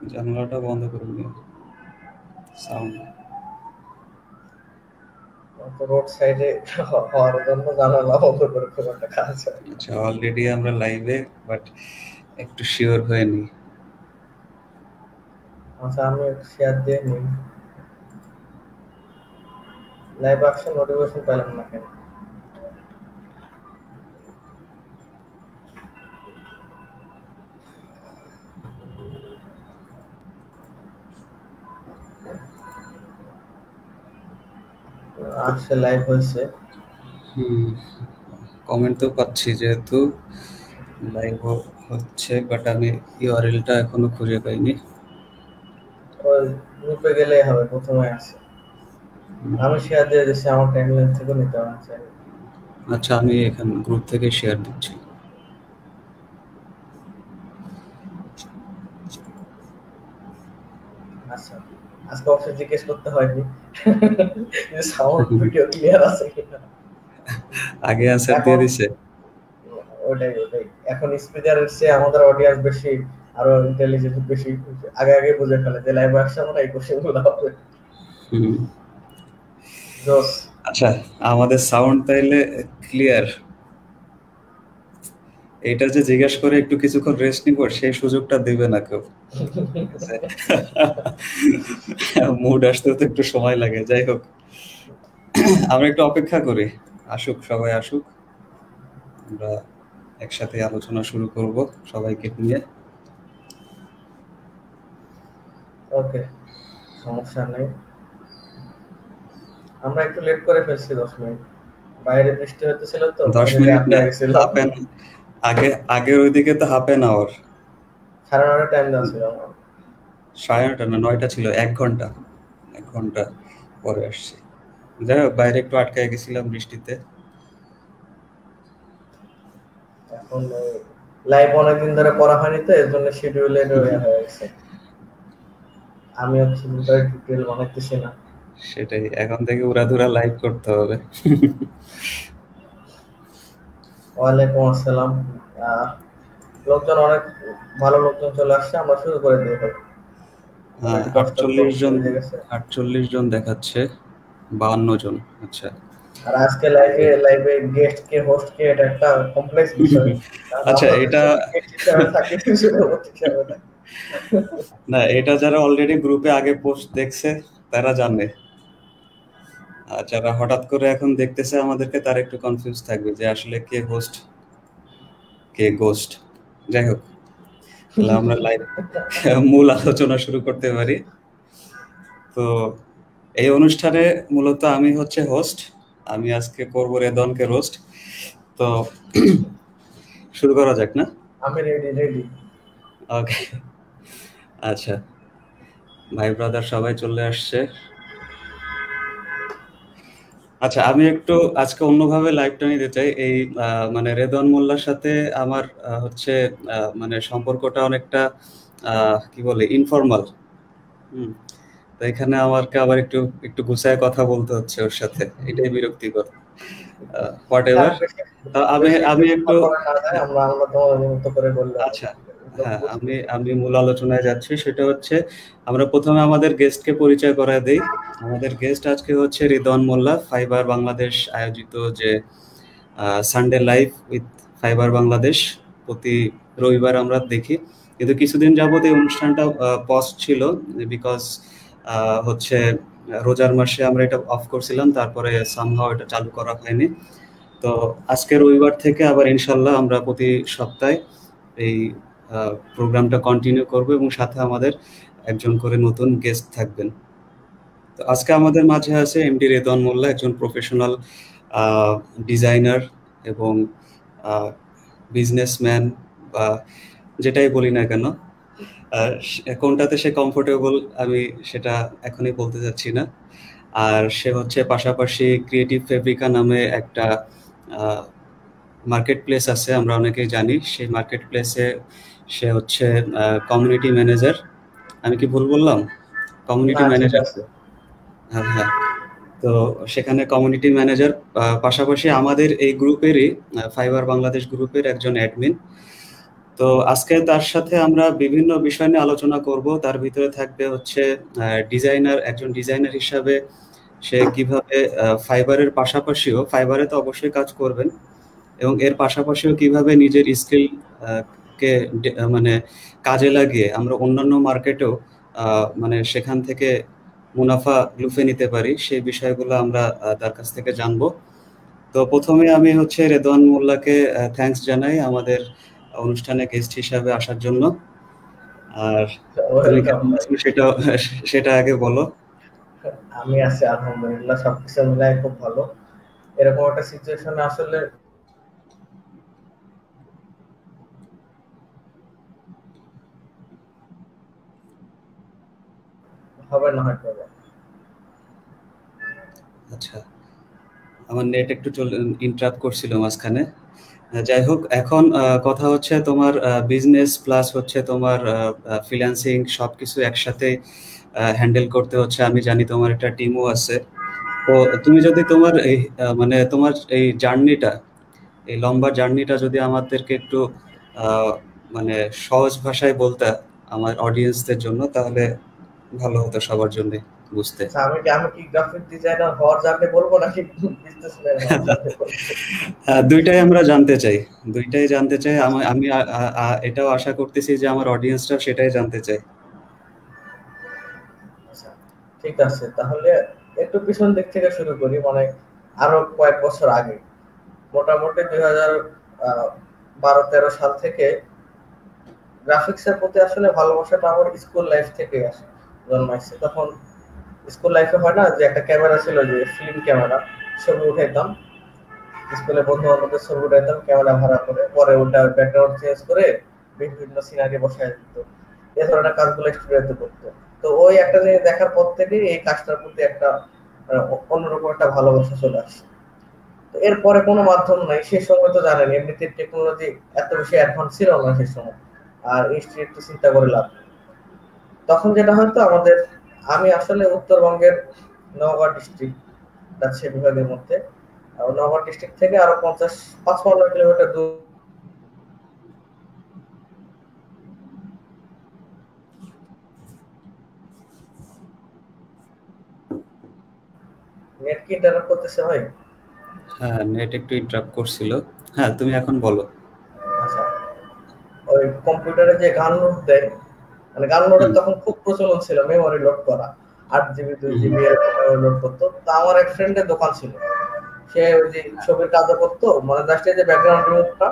জানালাটা বন্ধ করে দিও সাউন্ড। তো রোড সাইডে হওয়ার জন্য জানালা বন্ধ করে খুব একটা কাজ হয়। আচ্ছা, অলরেডি আমরা লাইভে, বাট একটু শিওর হয়ে নি। আচ্ছা, আমি একটু শেয়ার দিয়ে নিই। লাইভ আসছে, নোটিফিকেশন পেলাম না কেন? আসছে, লাইভ হয়েছে। কমেন্ট তো পাচ্ছি যেহেতু লাইভ হচ্ছে, বাট আমি ইউআরএলটা এখনো খুঁজে পাইনি। ওই গ্রুপে গেলেই হবে, প্রথমে আছে। আমি শেয়ার দিয়ে দিচ্ছি, আমার টাইমলাইন থেকে নিতে হবে। আচ্ছা, আমি এখানে গ্রুপ থেকে শেয়ার দিচ্ছি। আচ্ছা, আজকে অবশ্যই জিজ্ঞেস করতে হয়নি যে সাউন্ড ভিডিও ক্লিয়ার আছে কিনা। আগে অ্যান্সার দিয়ে এখন দিছে। ওটাই এখন স্পিকারের চেয়ে আমাদের অডিয়েন্স বেশি, আরো ইন্টেলিজেন্ট বেশি। আগে আগে বুঝে ফেলে যে লাইভ আসছে, আমরা এই কোশ্চেন গুলো হবে। জোস। আচ্ছা, আমাদের সাউন্ড তাইলে ক্লিয়ার। এটা যে জিজ্ঞাসা করে একটু কিছুক্ষণ রেস্ট নিব, সেই সুযোগটা দিবে না কেউ। মুড আসতে তো একটু সময় লাগে। যাই হোক, আমরা একটু অপেক্ষা করি, আসুক, সবাই আসুক, আমরা একসাথে আলোচনা শুরু করব সবাইকে নিয়ে। ওকে, সমস্যা নেই। আমরা একটু লেট করে ফেলছি, 10 মিনিট। বাইরে বৃষ্টি হতেছিল তো, 10 বাইরে মিনিট না, আটকে গেছিল। আগের ওইদিকে তো হাফ এন আওয়ার। 9:30 টাইম দেওয়া ছিল আমার। 9:30 না, 9টা ছিল, 1 ঘন্টা। 1 ঘন্টা পরে আসছি। যাই হোক, বাইরে একটু আটকায় গেছিলাম বৃষ্টিতে। এখন লাইভ অনেকদিন ধরে করা হয়নি তো, এর জন্য শিডিউলের হয়ে গেছে। আমি হচ্ছে টিউটোরিয়াল বানাইতেছি না। সেটাই, এখন থেকে উড়াধুরা লাইভ করতে হবে। ওয়ালাইকুম আসসালাম। লোকজন অনেক ভালো লোকজন চলে আসছে, আমরা শুরু করে দিই ভাই। হ্যাঁ, 48 জন দেখাচ্ছে, 52 জন। আচ্ছা আর আজকে লাইভে গেস্ট কে, হোস্ট কে, এটা একটা কমপ্লেক্স বিষয়। কারণ আচ্ছা, আমরা তো এটা শুধু গেস্ট হিসাবে থাকি, শুধু হোস্ট হিসাবে থাকি। না, এটা যারা অলরেডি গ্রুপে আগে পোস্ট দেখছে তারা জানে, আর যারা হঠাৎ করে এখন দেখতেছে আমাদেরকে, তারা একটু কনফিউজ থাকবে যে আসলে কে হোস্ট কে গোস্ট। যাই হোক, তাহলে আমরা লাইভ মূল আলোচনা শুরু করতে পারি। তো এই অনুষ্ঠানে মূলত আমি হচ্ছে হোস্ট। আমি আজকে করবো রেদনকে রোস্ট। তো শুরু করা যাক না? আমি রেডি। ওকে, আচ্ছা, ভাই ব্রাদার সবাই চলে আসছে। আচ্ছা, আমি একটু আজকে অন্যভাবে লাইভটা নিতে চাই। এই মানে রেদওয়ান মোল্লার সাথে আমার হচ্ছে মানে সম্পর্কটা অনেকটা কি বলে, ইনফর্মাল। তো এখানে আমাকে আবার একটু একটু গুছায় কথা বলতে হচ্ছে ওর সাথে, এটাই বিরক্তিকর। Whatever. আমি বেশি আমি একটু করে না যায়, আমরা আমরা তোমাদের মতো করে বললে হবে। আচ্ছা, হ্যাঁ, আমি আমি মূল আলোচনায় যাচ্ছি। সেটা হচ্ছে, আমরা প্রথমে আমাদের গেস্টকে পরিচয় করায় দেই। আমাদের গেস্ট আজকে হচ্ছে রিদওয়ান মোল্লা, ফাইবার বাংলাদেশ আয়োজিত যে Sunday live with fiber Bangladesh প্রতি রবিবার আমরা দেখি। কিন্তু কিছুদিন যাবত এই অনুষ্ঠানটা পজ ছিল, বিকজ হচ্ছে রোজার মাসে আমরা এটা অফ করছিলাম, তারপরে সামহাও এটা চালু করা হয়নি। তো আজকে রবিবার থেকে আবার ইনশাল্লাহ আমরা প্রতি সপ্তাহে এই প্রোগ্রামটা কন্টিনিউ করব, এবং সাথে আমাদের একজন করে নতুন গেস্ট থাকবেন। তো আজকে আমাদের মাঝে আছে এমডি রেদওয়ান মোল্লা, একজন প্রফেশনাল ডিজাইনার এবং বিজনেসম্যান, বা যেটাই বলি না কেন, কোনটাতে সে কমফোর্টেবল আমি সেটা এখনই বলতে চাচ্ছি না। আর সে হচ্ছে পাশাপাশি ক্রিয়েটিভ ফেব্রিকা নামে একটা মার্কেট প্লেস আছে, আমরা অনেকেই জানি। সেই মার্কেট প্লেসে সে হচ্ছে কমিউনিটি ম্যানেজার। আমি কি ভুল বললাম? কমিউনিটি না, ঠিক ম্যানেজার। আছে। হ্যাঁ, হ্যাঁ। তো সেখানে কমিউনিটি ম্যানেজার, পাশাপাশি আমাদের এই গ্রুপেরই, ফাইবার বাংলাদেশ গ্রুপের একজন অ্যাডমিন। তো আজকে তার সাথে আমরা বিভিন্ন বিষয় নিয়ে আলোচনা করব। তার ভিতরে থাকবে হচ্ছে ডিজাইনার, একজন ডিজাইনার হিসাবে সে কিভাবে ফাইবারের পাশাপাশিও, ফাইবারে তো অবশ্যই কাজ করবেন, এবং এর পাশাপাশিও কিভাবে নিজের স্কিল কে মানে কাজে লাগিয়ে আমরা অন্যান্য মার্কেটেও মানে সেখান থেকে মুনাফা লুফে নিতে পারি, সেই বিষয়গুলো আমরা তার কাছ থেকে জানবো। তো প্রথমে আমি হচ্ছে রেদওয়ান মোল্লাকে থ্যাঙ্কস জানাই আমাদের অনুষ্ঠানে গেস্ট হিসাবে আসার জন্য। আর তুমি ওয়েলকাম কেমন ভাই। আছো সেটা সেটা আগে বলো। আমি আছি আলহামদুলিল্লাহ, সবকিছু মিলাই খুব ভালো। এরকম একটা সিচুয়েশনে আসলে হবে না হয়তো। আচ্ছা, আমার নেট একটু ইন্টারাপ্ট করছিল মাঝখানে। যাই হোক, এখন কথা হচ্ছে তোমার বিজনেস প্লাস হচ্ছে তোমার ফ্রিল্যান্সিং সবকিছু একসাথে হ্যান্ডেল করতে হচ্ছে। আমি জানি তোমার একটা টিমও আছে। তো তুমি যদি তোমার এই মানে তোমার এই জার্নিটা, এই লম্বা জার্নিটা যদি আমাদেরকে একটু আহ, মানে সহজ ভাষায় বলতে আমার অডিয়েন্সদের জন্য, তাহলে ভালো হতো সবার জন্য বুঝতে। আচ্ছা, আমি কি গ্রাফিক ডিজাইনার হওয়ার জানতে বলবো নাকি বিজনেসম্যান হওয়ার জানতে বলবো? দুইটাই আমরা জানতে চাই, দুইটাই জানতে চাই। আমি এটাও আশা করতেছি যে আমার অডিয়েন্সটা সেটাই জানতে চাই। আচ্ছা, ঠিক আছে, তাহলে একটু পিছন দিক থেকে শুরু করি, মানে আরো কয়েক বছর আগে, মোটামুটি 2012-13 সাল থেকে গ্রাফিক্সের প্রতি আসলে ভালোবাসাটা আমার স্কুল লাইফ থেকে আসে, জন্মাইছে। তখন স্কুল লাইফে হয় না যে একটা ক্যামেরা ছিল, যে ফিল্ম ক্যামেরা, ছবি উঠাইতাম, স্কুলে বন্ধু বান্ধবদের ছবি উঠাইতাম ক্যামেরা ভাড়া করে, পরে ওটা ব্যাকগ্রাউন্ড চেঞ্জ করে বিভিন্ন সিনারি বসায় দিত। এ ধরনের কাজগুলো স্টুডেন্টদের করতো। তো ওই একটা জিনিস দেখার পর থেকে এই কাজটার প্রতি একটা অন্যরকম একটা ভালোবাসা চলে আসে। তো এরপরে কোনো মাধ্যম নাই, সেই সময় তো জানেন এমনিতে টেকনোলজি এত বেশি অ্যাডভান্স ছিল না সেই সময়। আর একটু চিন্তা করে লাভ নেই। তখন যেটা হয়তো আমাদের, আমি আসলে উত্তরবঙ্গের নওগাঁ ডিস্ট্রিক্ট যাচ্ছে বিভাগের মধ্যে। নওগাঁ ডিস্ট্রিক্ট থেকে আরো 55 কিলোমিটার দূর। নেট কি ইন্টারনেট করতেছে ভাই? হ্যাঁ, নেট একটু ইন্টারাপ্ট করছিল। হ্যাঁ, তুমি এখন বলো। আচ্ছা, ওই কম্পিউটারে যে গান লোড দেয়, মানে গান লোডের হুম, তখন খুব প্রচলন ছিল মেমোরি লোড করা, 8 জিবি 2 জিবি হুম। এরকম মেমোরি লোড করতো। তো আমার এক ফ্রেন্ডের দোকান ছিল, সে ওই যে ছবির কাজও করতো, মানে জাস্ট এই যে ব্যাকগ্রাউন্ড রিমুভটা,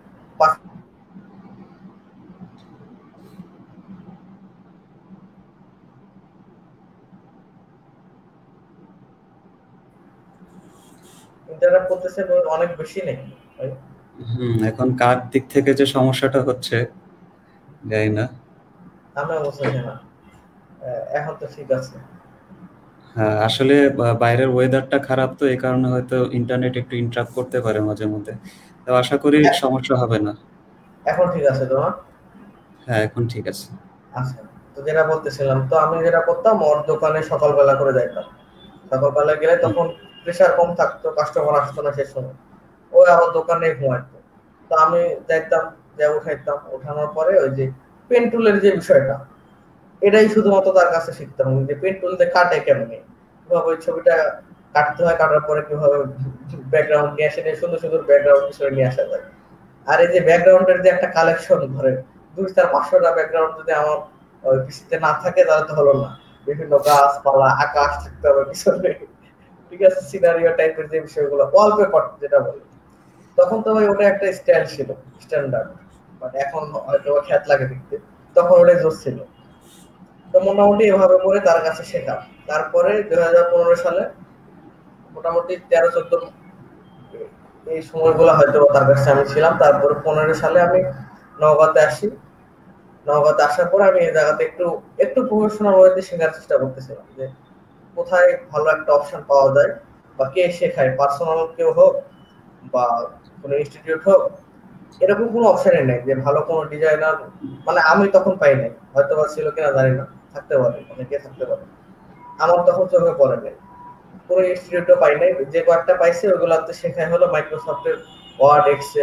ইন্টারনেট করতেছে অনেক বেশি নাকি ভাই? এখন কার দিক থেকে যে সমস্যাটা হচ্ছে জানি না। আমি বুঝতেছি না। এখন তো ঠিক আছে। হ্যাঁ, আসলে বাইরের ওয়েদারটা খারাপ, তো এই কারণে হয়তো ইন্টারনেট একটু ইন্টারাপ্ট করতে পারে মাঝে মধ্যে। তো আশা করি এ- সমস্যা হবে না। এখন ঠিক আছে তোমার? হ্যাঁ, এখন ঠিক আছে। আচ্ছা, তো যেটা বলতেছিলাম, তো আমি যেটা করতাম, ওর দোকানে সকালবেলা করে যাইতাম। সকালবেলা গেলে হুম, তখন প্রেশার কম থাকতো, কাস্টমার আসতো না সে সময়, ও আমার দোকানে ঘুমাইতো। তো আমি যাইতাম, যা উঠাইতাম, উঠানোর পরে ওই যে পেন টুলের যে বিষয়টা, এটাই শুধুমাত্র তার কাছে শিখতাম, যে পেন টুল দিয়ে কাটে কেমনে, কিভাবে ওই ছবিটা কাটতে হয়, কাটার পরে কিভাবে ব্যাকগ্রাউন্ড নিয়ে আসে, নিয়ে সুন্দর সুন্দর ব্যাকগ্রাউন্ড বিষয় নিয়ে আসা যায়। আর এই যে ব্যাকগ্রাউন্ডের যে একটা কালেকশন, ধরে 200-500টা ব্যাকগ্রাউন্ড যদি আমার ওই পিসিতে না থাকে তাহলে তো হলো না। বিভিন্ন গাছপালা, আকাশ থাকতে হবে পিছনে, ঠিক আছে, সিনারিও টাইপের যে বিষয়গুলো, ওয়ালপেপার যেটা বলে, তখন তো ভাই ওটা একটা স্টাইল ছিল, স্ট্যান্ডার্ড। বাট এখন হয়তো খ্যাত লাগে দেখতে, তখন ওটাই জোর ছিল। তো মোটামুটি এভাবে করে তার কাছে শেখা। তারপরে 2015 সালে মোটামুটি 13-14 এই সময়গুলো হয়তো তার কাছে আমি ছিলাম। তারপরে 15 সালে আমি নওগাঁতে আসি। নওগাঁতে আসার পরে আমি এই জায়গাতে একটু একটু প্রফেশনাল ওয়েতে শেখার চেষ্টা করতেছিলাম, যে কোথায় ভালো একটা অপশন পাওয়া যায়, বা কে শেখায়, পার্সোনাল কেউ হোক বা কোনো ইনস্টিটিউট হোক, এরকম কোনো অপশনই নেই যে ভালো কোনো ডিজাইনার, মানে আমি তখন পাই নাই, হয়তো বা ছিল কিনা জানি না, থাকতে পারে, অনেকে থাকতে পারে, আমার তখন চোখে পড়ে নাই। কোনো ইনস্টিটিউটও পাই নাই, যে কয়েকটা পাইছি ওইগুলোতে শেখাই হলো মাইক্রোসফটের ওয়ার্ড, এক্সেল,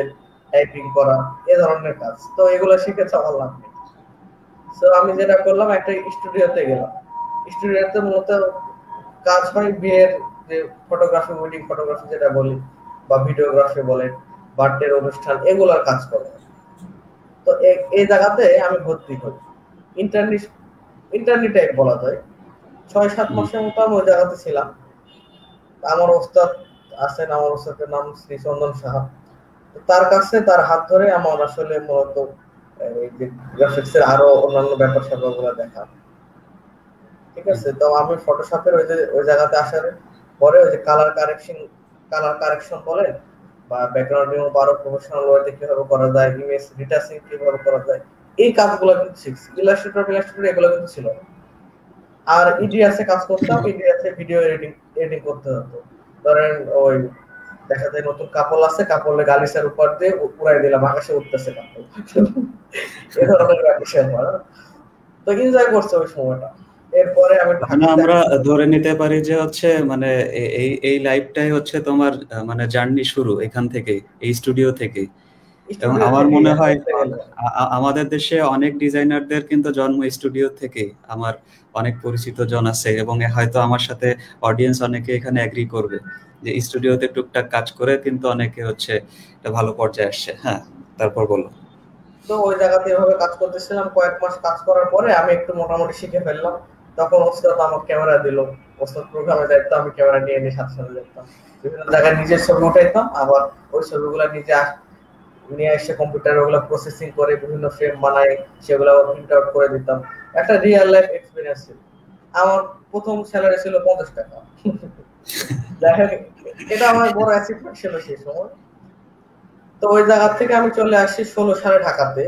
টাইপিং করা, এ ধরনের কাজ। তো এগুলো শিখেছে আমার লাভ নেই। তো আমি যেটা করলাম, একটা স্টুডিওতে গেলাম। স্টুডিওতে মূলত কাজ হয় বিয়ের যে ফটোগ্রাফি, ওয়েডিং ফটোগ্রাফি যেটা বলি, বা ভিডিওগ্রাফি বলেন, বার্থডে অনুষ্ঠান, এগুলোর কাজ করে। তো এই জায়গাতে আমি ভর্তি হই। ইন্টার্নি ইন্টার্নি টাইপ বলা যায়। ৬-৭ মাসের মতো আমি ওই জায়গাতে ছিলাম। আমার ওস্তাদ আছেন, আমার ওস্তাদের নাম শ্রী চন্দন সাহা। তার কাছে, তার হাত ধরে আমার আসলে মূলত এই যে গ্রাফিক্সের আরো অন্যান্য ব্যাপার স্যাপার গুলো দেখা। ঠিক আছে, তো আমি ফটোশপের ওই জায়গাতে আসার পরে ওই যে কালার কারেকশন বলে, বা ব্যাকগ্রাউন্ড রিমুভ আরো প্রফেশনাল ওয়েতে কিভাবে করা যায়, ইমেজ রিটাচিং কিভাবে করা যায়, এই কাজগুলো কিন্তু শিখছি। ইলাস্ট্রেটর এগুলো কিন্তু ছিল না। আর ইডিএসে কাজ করতাম। ইডিএসে ভিডিও এডিটিং করতে হতো। ধরেন ওই দেখা যায় নতুন কাপড় আছে, কাপড়ে গালিচার উপর দিয়ে উড়াই দিলাম, আকাশে উঠতেছে কাপড়। এই ধরনের বিষয়। তো এনজয় করছে ওই সময়টা। এরপরে আমি মানে আমরা ধরে নিতে পারি যে হচ্ছে মানে এই লাইফটাই হচ্ছে তোমার মানে জার্নি শুরু এখান থেকে, এই স্টুডিও থেকে। এবং স্টুডিও আমার থেকে মনে হয় বলতে গেলে আমাদের দেশে অনেক ডিজাইনারদের কিন্তু জন্ম স্টুডিও থেকে। আমার অনেক পরিচিত জন আছে, এবং হয়তো আমার সাথে অডিয়েন্স অনেকে এখানে এগ্রি করবে যে স্টুডিওতে টুকটাক কাজ করে কিন্তু অনেকে হচ্ছে একটা ভালো পর্যায়ে আসছে। হ্যাঁ, তারপর বলো। তো ওই জায়গাতে এভাবে কাজ করতেছিলাম। কয়েক মাস কাজ করার পরে আমি একটু মোটামুটি শিখে ফেললাম। তখন ওস্তাদ আমার ক্যামেরা দিল। ওস্তাদ প্রোগ্রামে যাইতো, আমি ক্যামেরা নিয়ে নিয়ে সাথে সাথে দেখতাম। বিভিন্ন জায়গায় নিজের ছবি উঠাইতাম, আবার ওই ছবিগুলো নিজে নিয়ে এসে কম্পিউটারে ওগুলো প্রসেসিং করে বিভিন্ন ফ্রেম বানাই, সেগুলো প্রিন্ট আউট করে দিতাম। একটা রিয়েল লাইফ এক্সপিরিয়েন্স ছিল। আমার প্রথম স্যালারি ছিল 50 টাকা। দেখেন, এটা আমার বড় অ্যাচিভমেন্ট ছিল সেই সময়। তো ওই জায়গা থেকে আমি চলে আসি 16 সালে ঢাকাতে।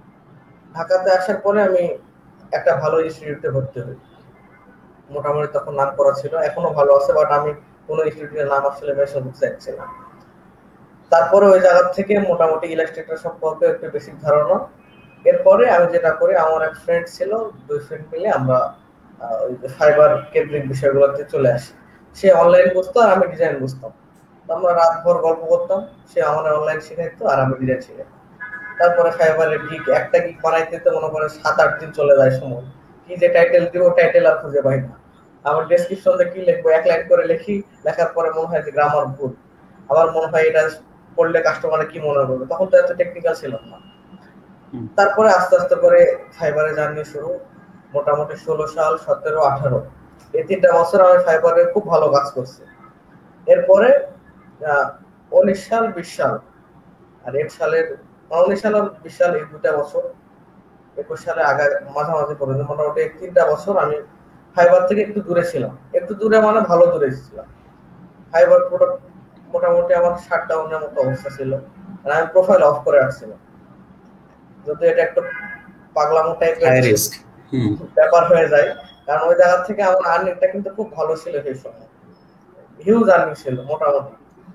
ঢাকাতে আসার পরে আমি একটা ভালো ইনস্টিটিউটে ভর্তি হই। মোটামুটি তখন নাম করা ছিল, এখনো ভালো আছে, বাট আমি কোন ইনস্টিটিউটের নাম আসলে মেনশন করতে চাইছি না। তারপরে ওই জায়গা থেকে মোটামুটি ইলাস্ট্রেটর সম্পর্কে একটু বেসিক ধারণা। এরপরে আমি যেটা করি, আমার এক ফ্রেন্ড ছিল, 2 ফ্রেন্ড মিলে আমরা ওই যে ফাইবার কেন্দ্রিক বিষয়গুলোতে চলে আসি। সে অনলাইন বুঝতো আর আমি ডিজাইন বুঝতাম। তো আমরা রাতভর গল্প করতাম। সে আমার অনলাইন শেখাইতো আর আমি ডিজাইন শেখাইতাম। তারপরে ফাইবারের একটা গিগ বানাইতে তো মনে করেন 7-8 দিন চলে যায় সময়। কি যে টাইটেল দিব, টাইটেল আর খুঁজে পাই না। আমার ডেসক্রিপশনে কি লিখবো, 1 লাইন করে লিখি, লেখার পরে মনে হয় যে গ্রামার ভুল। আবার মনে হয় এটা পড়লে কাস্টমারে কি মনে করবে, তখন তো এত টেকনিক্যাল ছিল না। তারপরে আস্তে আস্তে করে ফাইবারে জার্নি শুরু। মোটামুটি 16 সাল, 17, 18 এই 3টা বছর আমি ফাইবারে খুব ভালো কাজ করছি। এরপরে 19 সাল, 20 সাল আর 19 সাল আর 20 সাল, এই 2টা বছর, 21 সালে আগে মাঝামাঝি পর্যন্ত মোটামুটি 3টা বছর আমি ফাইবার থেকে একটু দূরে ছিলাম। একটু দূরে মানে ভালো দূরে ছিলাম। ফাইবার প্রোডাক্ট মোটামুটি আমার শাটডাউনের মতো অবস্থা ছিল, আর আমি প্রোফাইল অফ করে আসছিলাম। যদি এটা একটু পাগলামো টাইপের ব্যাপার হয়ে যায়, কারণ ওই জায়গা থেকে আমার আর্নিংটা কিন্তু খুব ভালো ছিল সেই সময়, হিউজ আর্নিং ছিল মোটামুটি।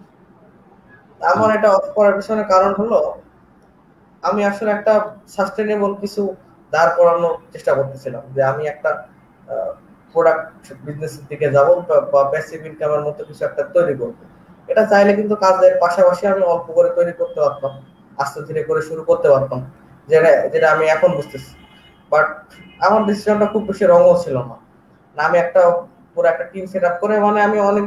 আমার এটা অফ করার পিছনে কারণ হলো, আমি আসলে একটা সাস্টেনেবল কিছু দাঁড় করানোর চেষ্টা করতেছিলাম, যে আমি একটা প্রোডাক্ট বিজনেসের দিকে যাব, বা প্যাসিভ ইনকামের মতো কিছু একটা তৈরি করব। এটা চাইলে কিন্তু কাজের পাশাপাশি আমি অল্প করে তৈরি করতে পারতাম, আস্তে ধীরে করে শুরু করতে পারতাম, যেটা আমি এখন বুঝতেছি। বাট আমার ডিসিশনটা খুব বেশি রঙও ছিল না। আমি একটা পুরো একটা টিম সেট আপ করে, মানে আমি অনেক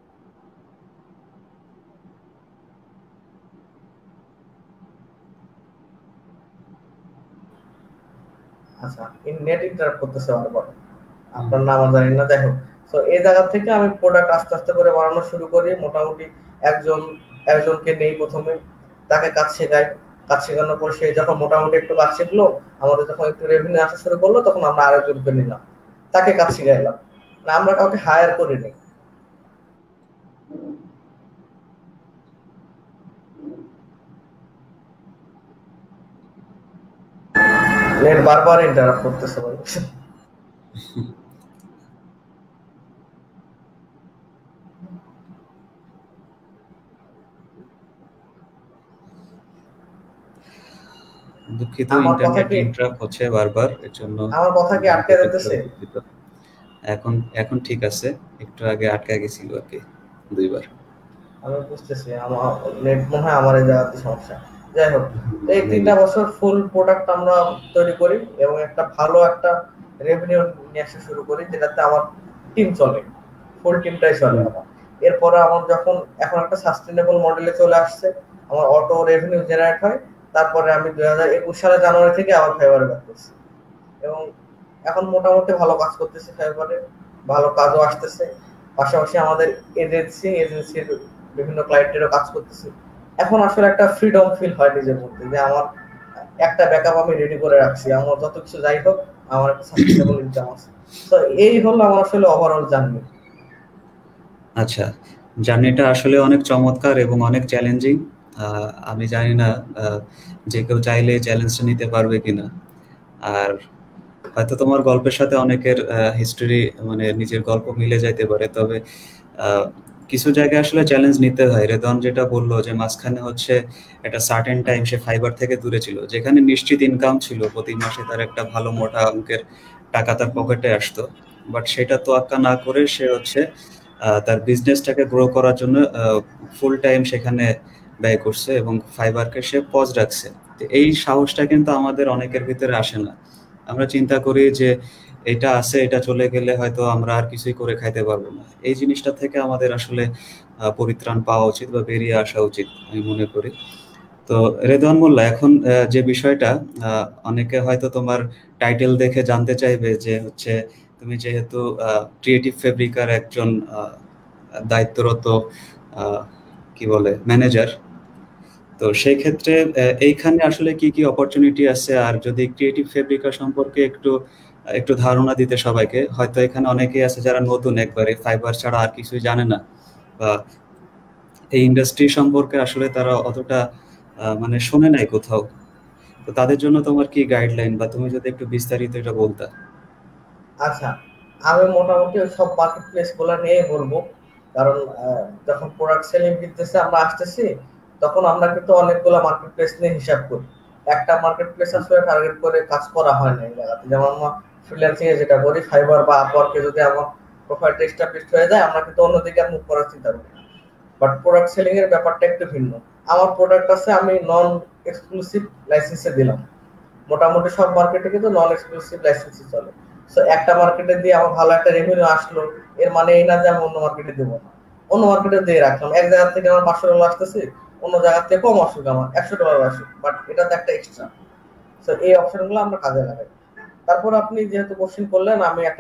আচ্ছা নেট ইন্টারাপ্ট করতেছে বারবার, আপনার নাম জানি না, যাই হোক। তো এই জায়গা থেকে আমি প্রোডাক্ট আস্তে আস্তে করে বানানো শুরু করি। মোটামুটি একজনকে নেই প্রথমে, তাকে কাজ শেখাই। কাজ শেখানোর পর সে যখন মোটামুটি একটু কাজ শিখলো, আমাদের যখন একটু রেভিনিউ আসা শুরু করলো, তখন আমরা আরেকজনকে নিলাম, তাকে কাজ শিখাইলাম। না, আমরা কাউকে হায়ার করিনি। নেট বারবার ইন্টারাপ্ট করতেছে ভাই। দুঃখিত, আমার কথা ইন্টারনেট কি ইন্টারাপ্ট হচ্ছে বারবার, এর জন্য আমার কথা কি আটকে যাচ্ছে? এখন এখন ঠিক আছে, একটু আগে আটকে গেছিল আর কি 2 বার। আমি বুঝতেছি, আমার নেট মনে হয় আমার এই জায়গাতে সমস্যা। যাই হোক, এই 3টা বছর ফুল প্রোডাক্ট আমরা তৈরি করি এবং একটা ভালো একটা রেভিনিউ নিয়ে আসা শুরু করি, যেটাতে আমার টিম চলে, ফুল টিমটাই চলে আমার। এরপরে আমার যখন এখন একটা সাস্টেনেবল মডেলে চলে আসছে, আমার অটো রেভিনিউ জেনারেট হয়, তারপরে আমি 2021 সালের জানুয়ারি থেকে আবার ফাইবারে কাজ করছি এবং এখন মোটামুটি ভালো কাজ করতেছি ফাইবারে, ভালো কাজও আসতেছে। পাশাপাশি আমাদের এজেন্সির বিভিন্ন ক্লায়েন্টেরও কাজ করতেছি। এখন আসলে একটা ফ্রিডম ফিল হয় নিজের মধ্যে, যে আমার একটা ব্যাকআপ আমি রেডি করে রাখছি, আমার যত কিছু যাই হোক আমার একটা সাস্টেনেবল ইনকাম আছে। তো এই হলো আমার আসলে ওভারঅল জার্নি। আচ্ছা, জার্নিটা আসলে অনেক চমৎকার এবং অনেক চ্যালেঞ্জিং। আমি জানি না যে কেউ চাইলে চ্যালেঞ্জটা নিতে পারবে কিনা। আর হয়তো তোমার গল্পের সাথে অনেকের হিস্টোরি মানে নিজের গল্প মিলে যাইতে পারে, তবে কিছু জায়গায় আসলে চ্যালেঞ্জ নিতে হয়। রেদন যেটা বললো যে মাঝখানে হচ্ছে একটা সার্টেন টাইম সে ফাইবার থেকে দূরে ছিল, যেখানে নিশ্চিত ইনকাম ছিল, প্রতি মাসে তার একটা ভালো মোটা অঙ্কের টাকা তার পকেটে আসতো। বাট সেটা তোয়াক্কা না করে সে হচ্ছে তার বিজনেসটাকে গ্রো করার জন্য ফুল টাইম সেখানে ব্যয় করছে এবং ফাইবারকে সে পজ রাখছে। এই সাহসটা কিন্তু আমাদের অনেকের ভিতরে আসে না। আমরা চিন্তা করি যে এটা আছে, এটা চলে গেলে হয়তো আমরা আর কিছুই করে খাইতে পারবো না। এই জিনিসটা থেকে আমাদের আসলে পরিত্রাণ পাওয়া উচিত বা বেরিয়ে আসা উচিত আমি মনে করি। তো রেদওয়ান মোল্লা, এখন যে বিষয়টা অনেকে হয়তো তোমার টাইটেল দেখে জানতে চাইবে যে হচ্ছে তুমি যেহেতু ক্রিয়েটিভ ফেব্রিকার একজন দায়িত্বরত কি বলে ম্যানেজার, তো সেই ক্ষেত্রে এইখানে আসলে কি কি অপরচুনিটি আছে, আর যদি ক্রিয়েটিভ ফেব্রিকা সম্পর্কে একটু একটু ধারণা দিতে সবাইকে। হয়তো এখানে অনেকেই আছে যারা নতুন, একবারে ফাইবার ছাড়া আর কিছুই জানে না, বা এই ইন্ডাস্ট্রি সম্পর্কে আসলে তারা অতটা মানে শোনে নাই কোথাও। তো তাদের জন্য তোমার কি গাইডলাইন, বা তুমি যদি একটু বিস্তারিত এটা বলতা। আচ্ছা, আমি মোটামুটি ওই সব মার্কেট প্লেস গুলো নিয়ে বলবো, কারণ যখন প্রোডাক্ট সেলিং বিজনেসে আমরা আসতেছি, তখন আমরা কিন্তু অনেকগুলো মার্কেট প্লেস নিয়ে হিসাব করি। একটা মার্কেট প্লেস আসলে টার্গেট করে কাজ করা হয় না এই জায়গাতে। যেমন আমরা ফ্রিল্যান্সিং এ যেটা করি, ফাইবার বা আপওয়ার্কে যদি আমার প্রোফাইলটা এস্টাবলিশড হয়ে যায়, আমরা কিন্তু অন্যদিকে আর মুভ করার চিন্তা করি না। বাট প্রোডাক্ট সেলিং এর ব্যাপারটা একটু ভিন্ন। আমার প্রোডাক্ট আছে, আমি নন এক্সক্লুসিভ লাইসেন্সে দিলাম। মোটামুটি সব মার্কেটে কিন্তু নন এক্সক্লুসিভ লাইসেন্সই চলে। সো একটা মার্কেটে দিয়ে আমার ভালো একটা রেভিনিউ আসলো, এর মানে এই না যে আমি অন্য মার্কেটে দেবো না। অন্য মার্কেটে দিয়ে রাখলাম, এক জায়গা থেকে আমার $500 আসতেছে, অন্য জায়গা থেকে কম আসুক, আমার $100 আসুক, বাট এটা তো একটা এক্সট্রা। সো এই অপশন গুলো আমরা কাজে লাগাই। তারপর আপনি যেহেতু কোশ্চেন করলেন, আমি একটা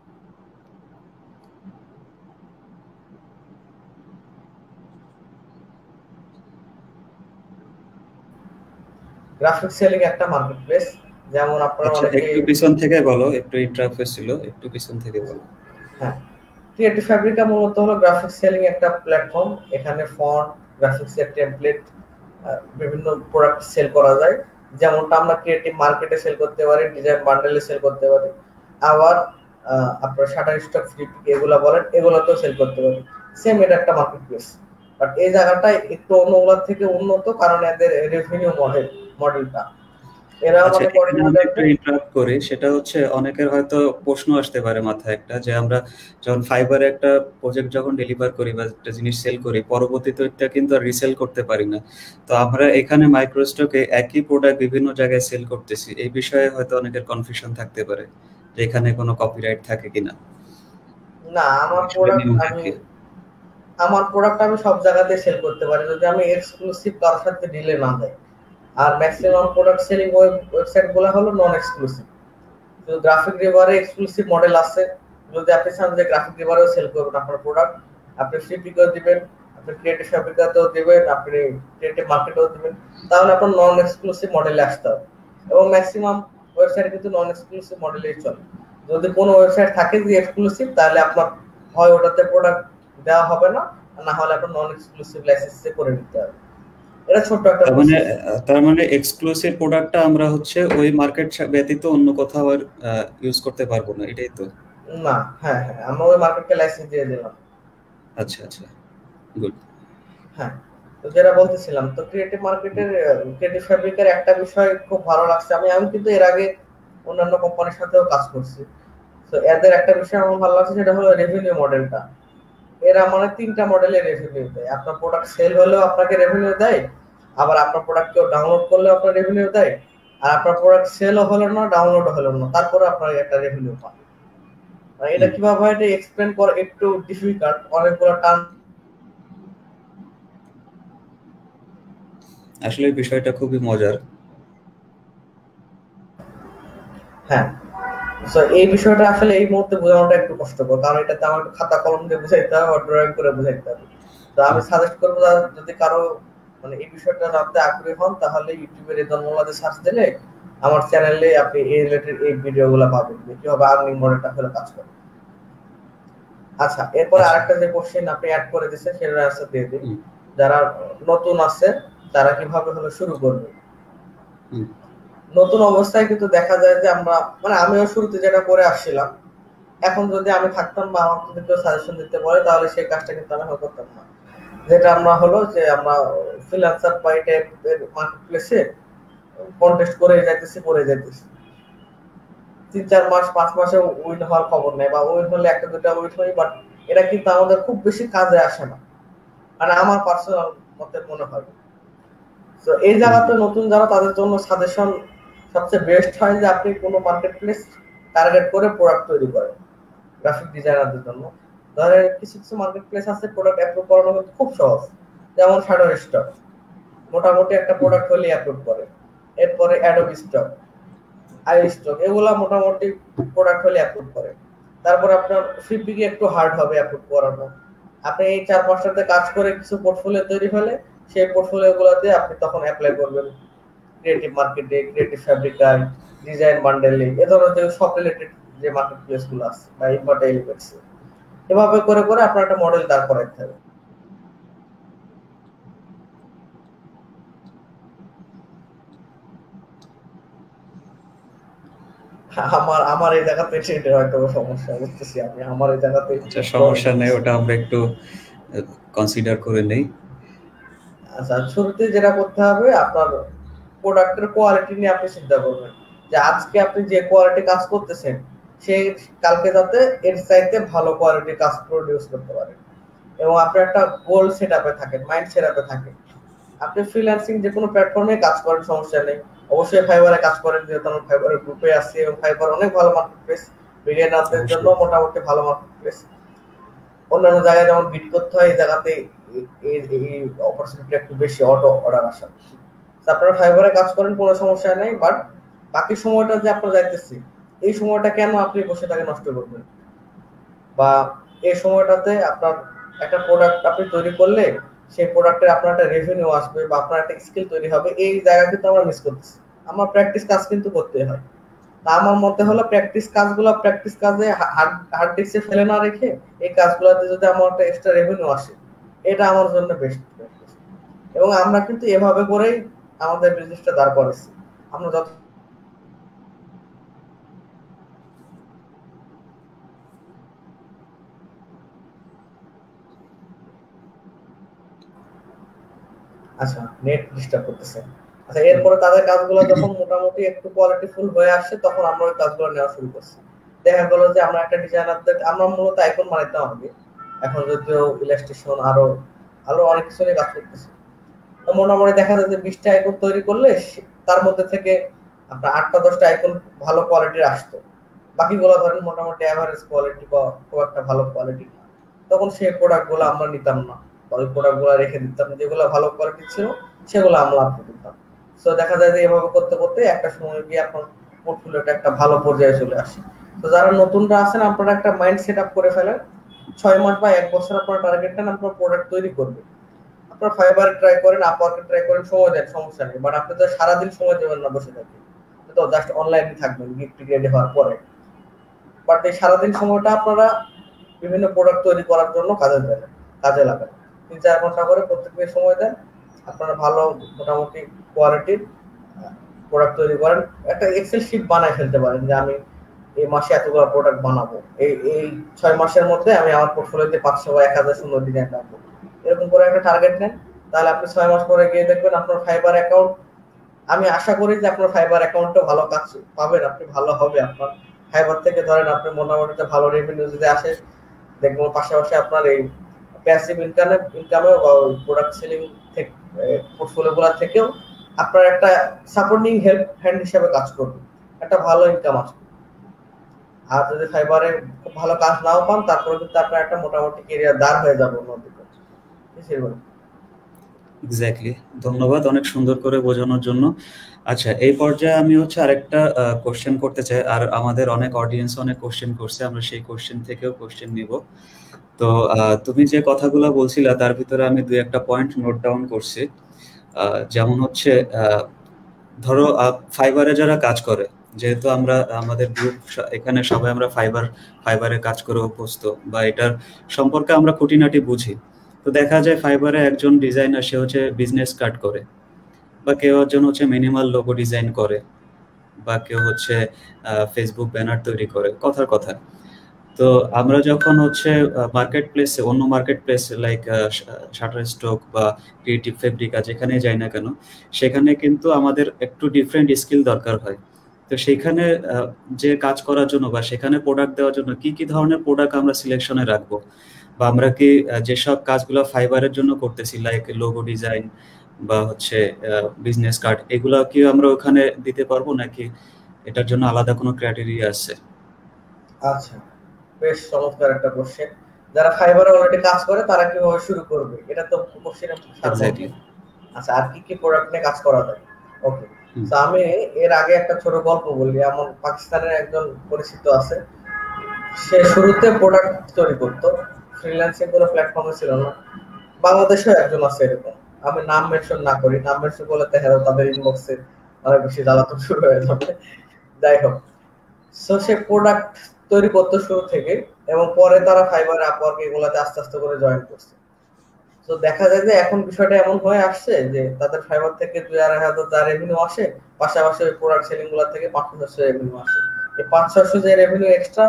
গ্রাফিক সেলিং একটা মার্কেট প্লেস, যেমন আপনারা আচ্ছা, অনেকে। একটু পিছন থেকে বলো, একটু ইন্টারাপ্ট হয়েছিল, একটু পিছন থেকে বলো। হ্যাঁ, ক্রিয়েটিভ ফ্যাব্রিকা মূলত হলো গ্রাফিক সেলিং একটা প্ল্যাটফর্ম। এখানে ফন্ট, গ্রাফিক্স এর টেমপ্লেট, বিভিন্ন প্রোডাক্ট সেল করা যায়। যেমনটা আমরা ক্রিয়েটিভ মার্কেটে সেল করতে পারি, ডিজাইন বান্ডেলে সেল করতে পারি, আবার আপনার শাটার স্টক ফ্লিপ এগুলা বলেন, এগুলোতেও সেল করতে পারি। সেম এটা একটা মার্কেট প্লেস, বাট এই জায়গাটা একটু অন্যগুলোর থেকে উন্নত, কারণ এদের রেভিনিউ মডেলটা এরা আচ্ছা, মনে করেন এখানে আমি একটু ইন্টারাপ্ট করি। সেটা হচ্ছে অনেকের হয়তো প্রশ্ন আসতে পারে মাথায় একটা, যে আমরা যখন ফাইবারে একটা প্রজেক্ট যখন ডেলিভার করি বা একটা জিনিস সেল করি, পরবর্তীতে ওইটা কিন্তু আর রিসেল করতে পারি না। তো আমরা এখানে মাইক্রোস্টকে একই প্রোডাক্ট বিভিন্ন জায়গায় সেল করতেছি, এই বিষয়ে হয়তো অনেকের কনফিউশন থাকতে পারে যে এখানে কোনো কপিরাইট থাকে কিনা। না, আমার প্রোডাক্ট আমি সব জায়গাতে সেল করতে পারি, যদি আমি এক্সক্লুসিভ কারোর সাথে ডিলে না দেয়। আর ম্যাক্সিমাম প্রোডাক্ট সেলিং ওয়েবসাইট গুলো হলো নন এক্সক্লুসিভ। তো গ্রাফিক রিভারে এক্সক্লুসিভ মডেল আছে। যদি আপনি চান যে গ্রাফিক রিভারেও সেল করবেন আপনার প্রোডাক্ট, আপনি ফ্লিপিকেও দিবেন, আপনি ক্রিয়েটিভ ফ্যাব্রিকাতেও দিবেন, আপনি ক্রিয়েটিভ মার্কেটেও দিবেন, তাহলে আপনার নন এক্সক্লুসিভ মডেলে আসতে হবে। এবং ম্যাক্সিমাম ওয়েবসাইট কিন্তু নন এক্সক্লুসিভ মডেলেই চলে। যদি কোনো ওয়েবসাইট থাকে যে এক্সক্লুসিভ, তাহলে আপনার হয় ওটাতে প্রোডাক্ট দেওয়া হবে না, না হলে আপনার নন এক্সক্লুসিভ লাইসেন্সে করে নিতে হবে। এটা ছোট একটা তার মানে এক্সক্লুসিভ প্রোডাক্টটা আমরা হচ্ছে ওই মার্কেট ব্যতীত অন্য কোথাও আর ইউজ করতে পারবো না, এটাই তো? না, হ্যাঁ হ্যাঁ, আমরা ওই মার্কেটকে লাইসেন্স দিয়ে দিলাম। আচ্ছা আচ্ছা, গুড। হ্যাঁ, তো যেটা বলতেছিলাম, তো ক্রিয়েটিভ মার্কেটের ক্রিয়েটিভ ফ্যাব্রিকের একটা বিষয় খুব ভালো লাগছে। আমি আমি কিন্তু এর আগে অন্যান্য কোম্পানির সাথেও কাজ করছি। তো এদের একটা বিষয় আমার ভালো লাগছে, সেটা হলো রেভিনিউ মডেলটা। এরা মানে 3টা মডেলে রেভিনিউ দেয়। আপনার প্রোডাক্ট সেল হলেও আপনাকে রেভিনিউ দেয়, আবার আপনার প্রোডাক্ট কেউ ডাউনলোড করলে আপনার রেভিনিউ দেয়, আর আপনার প্রোডাক্ট সেলও হলো না, ডাউনলোডও হলো না, তারপরে আপনার একটা রেভিনিউ পান। এটা কিভাবে হয় এটা এক্সপ্লেন করা একটু ডিফিকাল্ট, অনেকগুলো টার্ম। আসলে বিষয়টা খুবই মজার। হ্যাঁ, সো এই বিষয়টা আসলে এই মুহূর্তে বোঝানোটা একটু কষ্টকর, কারণ এটাতে আমার খাতা কলম দিয়ে বুঝাইতে হবে, ড্রয়িং করে বুঝাইতে হবে। তো আমি সাজেস্ট করবো যদি কারো মানে এই বিষয়টা জানতে আগ্রহী হন, তাহলে ইউটিউবে রেদন মোল্লাতে সার্চ দিলে আমার চ্যানেলে আপনি এই রিলেটেড এই ভিডিওগুলো পাবেন, কিভাবে আর্নিং মডেলটা আসলে কাজ করে। আচ্ছা, এরপরে আরেকটা যে কোশ্চেন আপনি অ্যাড করে দিয়েছেন সেটার অ্যান্সার দিয়ে দিন। যারা নতুন আছে তারা কিভাবে হলো শুরু করবে। নতুন অবস্থায় কিন্তু দেখা যায় যে আমরা মানে আমিও শুরুতে যেটা করে আসছিলাম, এখন যদি আমি থাকতাম বা আমাকে যদি কেউ সাজেশন দিতে পারে তাহলে সেই কাজটা কিন্তু আমি করতাম না। যেটা আমরা হলো যে আমরা ফ্রিল্যান্সার বা এই টাইপের মার্কেটপ্লেসে কন্টেস্ট করে যাইতেছি 3-4 মাস 5 মাসে উইন হওয়ার খবর নেই, বা উইন হলে একটা দুটা উইন হয়, বাট এটা কিন্তু আমাদের খুব বেশি কাজে আসে না, মানে আমার পার্সোনাল মতে মনে হয়। তো এই জায়গাতে নতুন যারা তাদের জন্য সাজেশন সবচেয়ে বেস্ট হয় যে আপনি কোনো মার্কেটপ্লেস টার্গেট করে প্রোডাক্ট তৈরি করেন গ্রাফিক ডিজাইনারদের জন্য। ধরেন কিছু কিছু মার্কেটপ্লেস আছে প্রোডাক্ট অ্যাপ্রুভ করানো কিন্তু খুব সহজ, যেমন শ্যাডো স্টক, মোটামুটি একটা প্রোডাক্ট হলে অ্যাপ্রুভ করে। এরপরে অ্যাডোবি স্টক, আই স্টক, এগুলা মোটামুটি প্রোডাক্ট হলে অ্যাপ্রুভ করে। তারপর আপনার ফিপিকে একটু হার্ড হবে অ্যাপ্রুভ করানো। আপনি এই 4-5টাতে কাজ করে কিছু পোর্টফোলিও তৈরি হলে সেই পোর্টফোলিও গুলোতে আপনি তখন অ্যাপ্লাই করবেন ক্রিয়েটিভ মার্কেটে, ক্রিয়েটিভ ফ্যাব্রিকায়, ডিজাইন বান্ডেলে, এ ধরনের যে সব রিলেটেড যে মার্কেটপ্লেস গুলো আছে বা ইনভার্ট এলিমেন্টস, এভাবে করে করে আপনার একটা মডেল দাঁড় করাইতে হবে। আমার আমার এই জায়গাতে হয়তো সমস্যা বুঝতেছি আমি, আমার এই জায়গাতে সমস্যা নেই, ওটা আমরা একটু কনসিডার করে নেই। আচ্ছা, শুরুতে যেটা করতে হবে আপনার প্রোডাক্টের কোয়ালিটি নিয়ে আপনি চিন্তা করবেন যে আজকে আপনি যে কোয়ালিটি কাজ করতেছেন সেই কালকে যাতে এর চাইতে ভালো কোয়ালিটি কাজ প্রডিউস করতে পারেন, এবং আপনার একটা গোল সেটআপে থাকেন, মাইন্ড সেটআপে থাকেন। আপনি ফ্রিল্যান্সিং যে কোনো প্ল্যাটফর্মে কাজ করেন সমস্যা নেই, অবশ্যই ফাইবারে কাজ করেন, যেহেতু আমরা ফাইবারের গ্রুপে আছি এবং ফাইবার অনেক ভালো মার্কেটপ্লেস, বিগিনারদের জন্য মোটামুটি ভালো মার্কেটপ্লেস। অন্যান্য জায়গায় যেমন বিট করতে হয়, এই জায়গাতে এই অপরচুনিটি একটু বেশি অটো অর্ডার আসা। আপনারা ফাইবারে কাজ করেন কোনো সমস্যা নেই, বাট বাকি সময়টা যে আপনারা যাইতেছি এই সময়টা কেন আপনি বসে তাকে নষ্ট করবেন, বা এই সময়টাতে আপনার একটা প্রোডাক্ট আপনি তৈরি করলে সেই প্রোডাক্টের আপনার একটা রেভিনিউ আসবে বা আপনার একটা স্কিল তৈরি হবে, এই জায়গা কিন্তু আমরা মিস করতেছি। আমার প্র্যাকটিস কাজ কিন্তু করতে হয়। তা আমার মতে হলো প্র্যাকটিস কাজে হার্ড ডিস্কে ফেলে না রেখে এই কাজগুলোতে যদি আমার একটা এক্সট্রা রেভিনিউ আসে, এটা আমার জন্য বেস্ট। এবং আমরা কিন্তু এভাবে করেই আমাদের বিজনেসটা দাঁড় করেছি। আমরা যত আচ্ছা, নেট ডিস্টার্ব করতেছে। আচ্ছা, এরপরে তাদের কাজগুলো যখন মোটামুটি একটু কোয়ালিটিফুল হয়ে আসছে তখন আমরা ওই কাজগুলো নেওয়া শুরু করছি। দেখা গেল যে আমরা একটা ডিজাইনারদের, আমরা মূলত আইকন বানাইতাম আগে, এখন যদিও ইলাস্ট্রেশন আরো আরো অনেক কিছু নিয়ে কাজ করতেছি। তো মোটামুটি দেখা যায় যে 20টা আইকন তৈরি করলে তার মধ্যে থেকে আপনার 8টা-10টা আইকন ভালো কোয়ালিটির আসতো, বাকিগুলো ধরেন মোটামুটি অ্যাভারেজ কোয়ালিটি বা খুব একটা ভালো কোয়ালিটি। তখন সেই প্রোডাক্টগুলো আমরা নিতাম না, ওই প্রোডাক্টগুলো রেখে দিতাম, যেগুলো ভালো কোয়ালিটি ছিল সেগুলো আমরা আপলোড দিতাম। সো দেখা যায় যে এভাবে করতে করতে একটা সময় গিয়ে আপনার পোর্টফোলিওটা একটা ভালো পর্যায়ে চলে আসে। তো যারা নতুনরা আছেন আপনারা একটা মাইন্ড সেট আপ করে ফেলেন, 6 মাস বা 1 বছর আপনার টার্গেট নেন আপনার প্রোডাক্ট তৈরি করবে। আপনার ফাইবারে ট্রাই করেন, আপওয়ার্কে ট্রাই করেন, সময় দেন, সমস্যা নেই, বাট আপনি তো সারাদিন সময় দেবেন না বসে থাকবেন, তো জাস্ট অনলাইনে থাকবেন গিফট রেডি হওয়ার পরে। বাট এই সারাদিন সময়টা আপনারা বিভিন্ন প্রোডাক্ট তৈরি করার জন্য কাজে লাগান। 3-4 ঘন্টা করে প্রত্যেকদিন সময় দেন, আপনারা ভালো মোটামুটি কোয়ালিটির প্রোডাক্ট তৈরি করেন। একটা এক্সেল শিট বানায় ফেলতে পারেন যে আমি এই মাসে এতগুলো প্রোডাক্ট বানাবো, এই 6 মাসের মধ্যে আমি আমার পোর্টফোলিওতে 500 বা 1000 সুন্দর ডিজাইন রাখবো, এরকম করে একটা টার্গেট নেন। তাহলে আপনি 6 মাস পরে গিয়ে দেখবেন আপনার ফাইবার অ্যাকাউন্ট, আমি আশা করি যে আপনার ফাইবার অ্যাকাউন্টে ভালো কাজ পাবেন, আপনি ভালো হবে আপনার ফাইবার থেকে। ধরেন আপনি মোটামুটি ভালো রেভিনিউ যদি আসে, দেখবো পাশাপাশি আপনার এই প্যাসিভ ইনকামে বা প্রোডাক্ট সেলিং থেকে পোর্টফোলিওগুলো থেকেও আপনার একটা সাপোর্টিং হেল্প হ্যান্ড হিসেবে কাজ করবে, একটা ভালো ইনকাম আসবে। আর যদি ফাইবারে খুব ভালো কাজ নাও পান, তারপরে কিন্তু আপনার একটা মোটামুটি কেরিয়ার দাঁড় হয়ে যাবে অন্যদিকে। এক্স্যাক্টলি, ধন্যবাদ অনেক সুন্দর করে বোঝানোর জন্য। আচ্ছা, এই পর্যায়ে আমি হচ্ছে আরেকটা কোশ্চেন করতে চাই, আর আমাদের অনেক অডিয়েন্স অনেক কোশ্চেন করছে, আমরা সেই কোশ্চেন থেকেও কোশ্চেন নিব। তো তুমি যে কথাগুলো বলছিলা তার ভিতরে আমি দুই একটা পয়েন্ট নোট ডাউন করছি। যেমন হচ্ছে ধরো ফাইবারে যারা কাজ করে, যেহেতু আমরা আমাদের গ্রুপ এখানে সবাই আমরা ফাইবারে কাজ করে অভ্যস্ত, বা এটার সম্পর্কে আমরা খুঁটিনাটি বুঝি। তো দেখা যায় ফাইবারে একজন ডিজাইনার সে হচ্ছে বিজনেস কার্ড করে, বা কেউ একজন হচ্ছে মিনিমাল লোগো ডিজাইন করে, বা কেউ হচ্ছে ফেসবুক ব্যানার তৈরি করে, কথার কথা। তো আমরা যখন হচ্ছে মার্কেট প্লেসে, অন্য মার্কেট প্লেস লাইক শাটারস্টক বা ক্রিয়েটিভ ফেব্রিকা যেখানে যাই না কেন, সেখানে কিন্তু আমাদের একটু ডিফারেন্ট স্কিল দরকার হয়। তো সেখানে যে কাজ করার জন্য বা সেখানে প্রোডাক্ট দেওয়ার জন্য কি কি ধরনের প্রোডাক্ট আমরা সিলেকশনে রাখবো, বা আমরা কি যেসব কাজগুলো ফাইবারের জন্য করতেছি লাইক লোগো ডিজাইন বা হচ্ছে বিজনেস কার্ড, এগুলো কি আমরা ওখানে দিতে পারবো, নাকি এটার জন্য আলাদা কোনো ক্রাইটেরিয়া আছে? আচ্ছা, বেশ চমৎকার একটা কোশ্চেন। যারা ফাইবারে অলরেডি কাজ করে তারা কিভাবে শুরু করবে, এটা তো কোশ্চেনের এক্স্যাক্টলি। আচ্ছা, আর কি কি প্রোডাক্ট নিয়ে কাজ করা যায়? ওকে, তো আমি এর আগে একটা ছোট গল্প বলি। এমন পাকিস্তানের একজন পরিচিত আছে, সে শুরুতে প্রোডাক্ট তৈরি করতো, ফ্রিল্যান্সিং কোনো প্ল্যাটফর্মে ছিল না। বাংলাদেশেও একজন আছে এরকম, আমি নাম মেনশন না করি, নাম মেনশন করলে দেখা যাবে তাদের ইনবক্সে অনেক বেশি জ্বালাতন শুরু হয়ে যাবে। যাই হোক, সো সে প্রোডাক্ট তৈরি করতো শুরু থেকে, এবং পরে তারা ফাইবার, আপওয়ার্ক এগুলাতে আস্তে আস্তে করে জয়েন করছে। তো দেখা যায় যে এখন বিষয়টা এমন হয়ে আসছে যে তাদের ফাইবার থেকে 2-2.5 যা রেভিনিউ আসে, পাশাপাশি ওই প্রোডাক্ট সেলিং গুলা থেকে 500 রেভিনিউ আসে। এই 500 যে রেভিনিউ এক্সট্রা,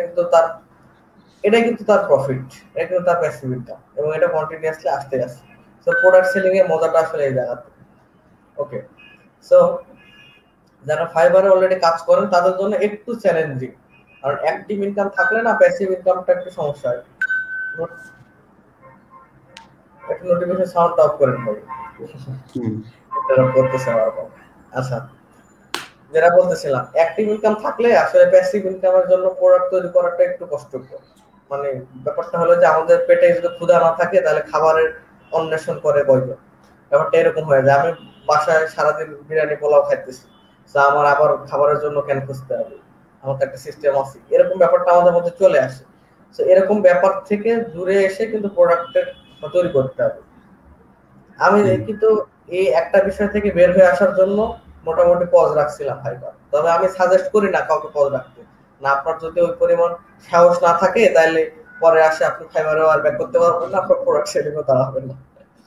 এটা কিন্তু তার প্রফিট, এটা কিন্তু তার প্যাসিভ ইনকাম, এবং এটা কন্টিনিউয়াসলি আসতে আসে। সো প্রোডাক্ট সেলিং এর মজাটা আসলে এই জায়গাতে। ওকে, সো যারা ফাইবারে অলরেডি কাজ করেন তাদের জন্য একটু চ্যালেঞ্জিং, কারণ অ্যাক্টিভ ইনকাম থাকলে না প্যাসিভ ইনকামটা একটু সমস্যা হয়। একটা নোটিফিকেশন সাউন্ড অফ করেন ভাই, এটা করতেছে বারবার। আচ্ছা, যেটা বলতেছিলাম, অ্যাক্টিভ ইনকাম থাকলে আসলে প্যাসিভ ইনকামের জন্য প্রোডাক্ট তৈরি করাটা একটু কষ্টকর। মানে ব্যাপারটা হলো যে আমাদের পেটে যদি ক্ষুধা না থাকে তাহলে খাবারের অন্বেষণ করে কয়জন, ব্যাপারটা এরকম হয়ে যায়। আমি বাসায় সারাদিন বিরিয়ানি পোলাও খাইতেছি, আমার আবার খাবারের জন্য কেন খুঁজতে হবে, আমার তো একটা সিস্টেম আছে, এরকম ব্যাপারটা আমাদের মধ্যে চলে আসে। তো এরকম ব্যাপার থেকে দূরে এসে কিন্তু প্রোডাক্টের তৈরি করতে হবে। আমি কিন্তু এই একটা বিষয় থেকে বের হয়ে আসার জন্য মোটামুটি পজ রাখছিলাম ফাইবার, তবে আমি সাজেস্ট করি না কাউকে পজ রাখতে। না, আপনার যদি ওই পরিমাণ সাহস না থাকে তাহলে পরে আসে আপনি ফাইবারও আর ব্যাক করতে পারবেন না, আপনার প্রোডাক্ট সেলিংও তারা হবে না।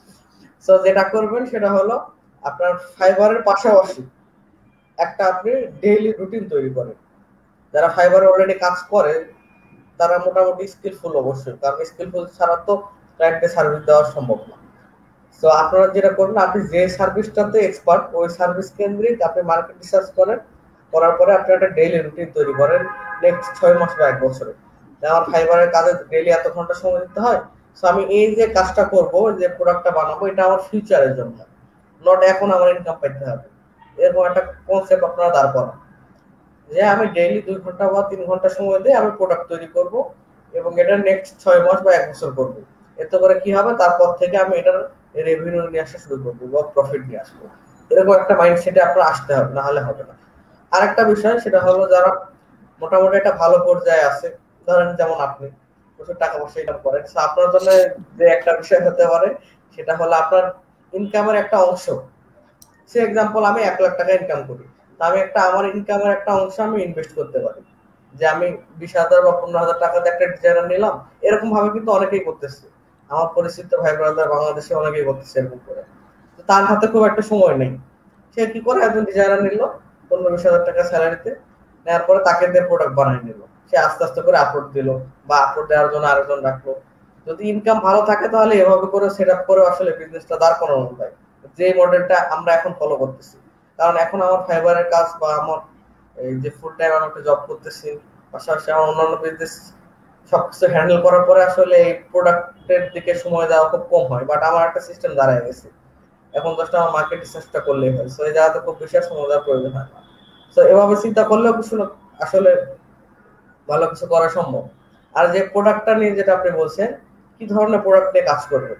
সো যেটা করবেন সেটা হলো আপনার ফাইবারের পাশাপাশি একটা আপনি ডেইলি রুটিন তৈরি করেন। যারা ফাইবারে অলরেডি কাজ করে তারা মোটামুটি স্কিলফুল অবশ্যই, কারণ স্কিলফুল ছাড়া তো ক্লায়েন্টকে সার্ভিস দেওয়া সম্ভব না। তো আপনারা যেটা করবেন, আপনি যে সার্ভিসটাতে এক্সপার্ট ওই সার্ভিস কেন্দ্রিক আপনি মার্কেট রিসার্চ করেন, করার পরে আপনি একটা ডেইলি রুটিন তৈরি করেন নেক্সট 6 মাস বা 1 বছরে। আমার ফাইবারের কাজে ডেইলি এত ঘন্টা সময় দিতে হয়, সো আমি এই যে কাজটা করব, যে প্রোডাক্টটা বানাবো, এটা আমার ফিউচারের জন্য, নট এখন আমার ইনকাম পাইতে হবে। এরকম একটা কনসেপ্ট আপনারা দাঁড় করান যে আমি ডেইলি 2 ঘন্টা বা 3 ঘন্টা সময় দিয়ে আমি প্রোডাক্ট তৈরি করব, এবং এটা নেক্সট 6 মাস বা 1 বছর করব। এতে করে কি হবে, তারপর থেকে আমি এটার রেভিনিউ নিয়ে আসা শুরু করবো বা প্রফিট নিয়ে আসবো। এরকম একটা মাইন্ডসেটে আপনার আসতে হবে, না হলে হবে না। আরেকটা বিষয় সেটা হলো, যারা মোটামুটি একটা ভালো পর্যায়ে আছে, ধরেন যেমন আপনি প্রচুর টাকা পয়সা ইনকাম করেন, আপনার জন্য যে একটা বিষয় হতে পারে সেটা হলো আপনার ইনকামের একটা অংশ। সে এক্সাম্পল, আমি 1 লাখ টাকা ইনকাম করি, তা আমি আমার ইনকামের একটা অংশ আমি ইনভেস্ট করতে পারি, যে আমি 20,000 বা 15,000 টাকাতে একটা ডিজাইনার নিলাম। এরকম ভাবে কিন্তু অনেকেই করতেছে, আমার পরিচিত ভাই ব্রাদার বাংলাদেশে অনেকেই করতেছে এরকম করে। তো তার হাতে খুব একটা সময় নেই, সে কি করে, একজন ডিজাইনার নিল 15-20,000 টাকা স্যালারিতে, নেওয়ার পরে তাকে দিয়ে প্রোডাক্ট বানিয়ে নিল, সে আস্তে আস্তে করে আপলোড দিল, বা আপলোড দেওয়ার জন্য আরেকজন রাখলো। যদি ইনকাম ভালো থাকে তাহলে এভাবে করে সেট আপ করে আসলে বিজনেসটা দাঁড় করানো যায়, যে মডেলটা আমরা এখন ফলো করতেছি। কারণ এখন আমার ফাইবারের কাজ বা আমার এই যে ফুল টাইম আমি একটা জব করতেছি, পাশাপাশি আমার অন্যান্য বিজনেস সবকিছু হ্যান্ডেল করার পরে আসলে এই প্রোডাক্টের দিকে সময় দেওয়া খুব কম হয়। বাট আমার একটা সিস্টেম দাঁড়ায় গেছে, এখন জাস্ট আমার মার্কেট রিসার্চটা করলেই হয়। সো এই জায়গাতে খুব বেশি সময় দেওয়ার প্রয়োজন হয় না। সো এভাবে চিন্তা করলেও কিছু আসলে ভালো কিছু করা সম্ভব। আর যে প্রোডাক্টটা নিয়ে যেটা আপনি বলছেন, কি ধরনের প্রোডাক্ট নিয়ে কাজ করবে,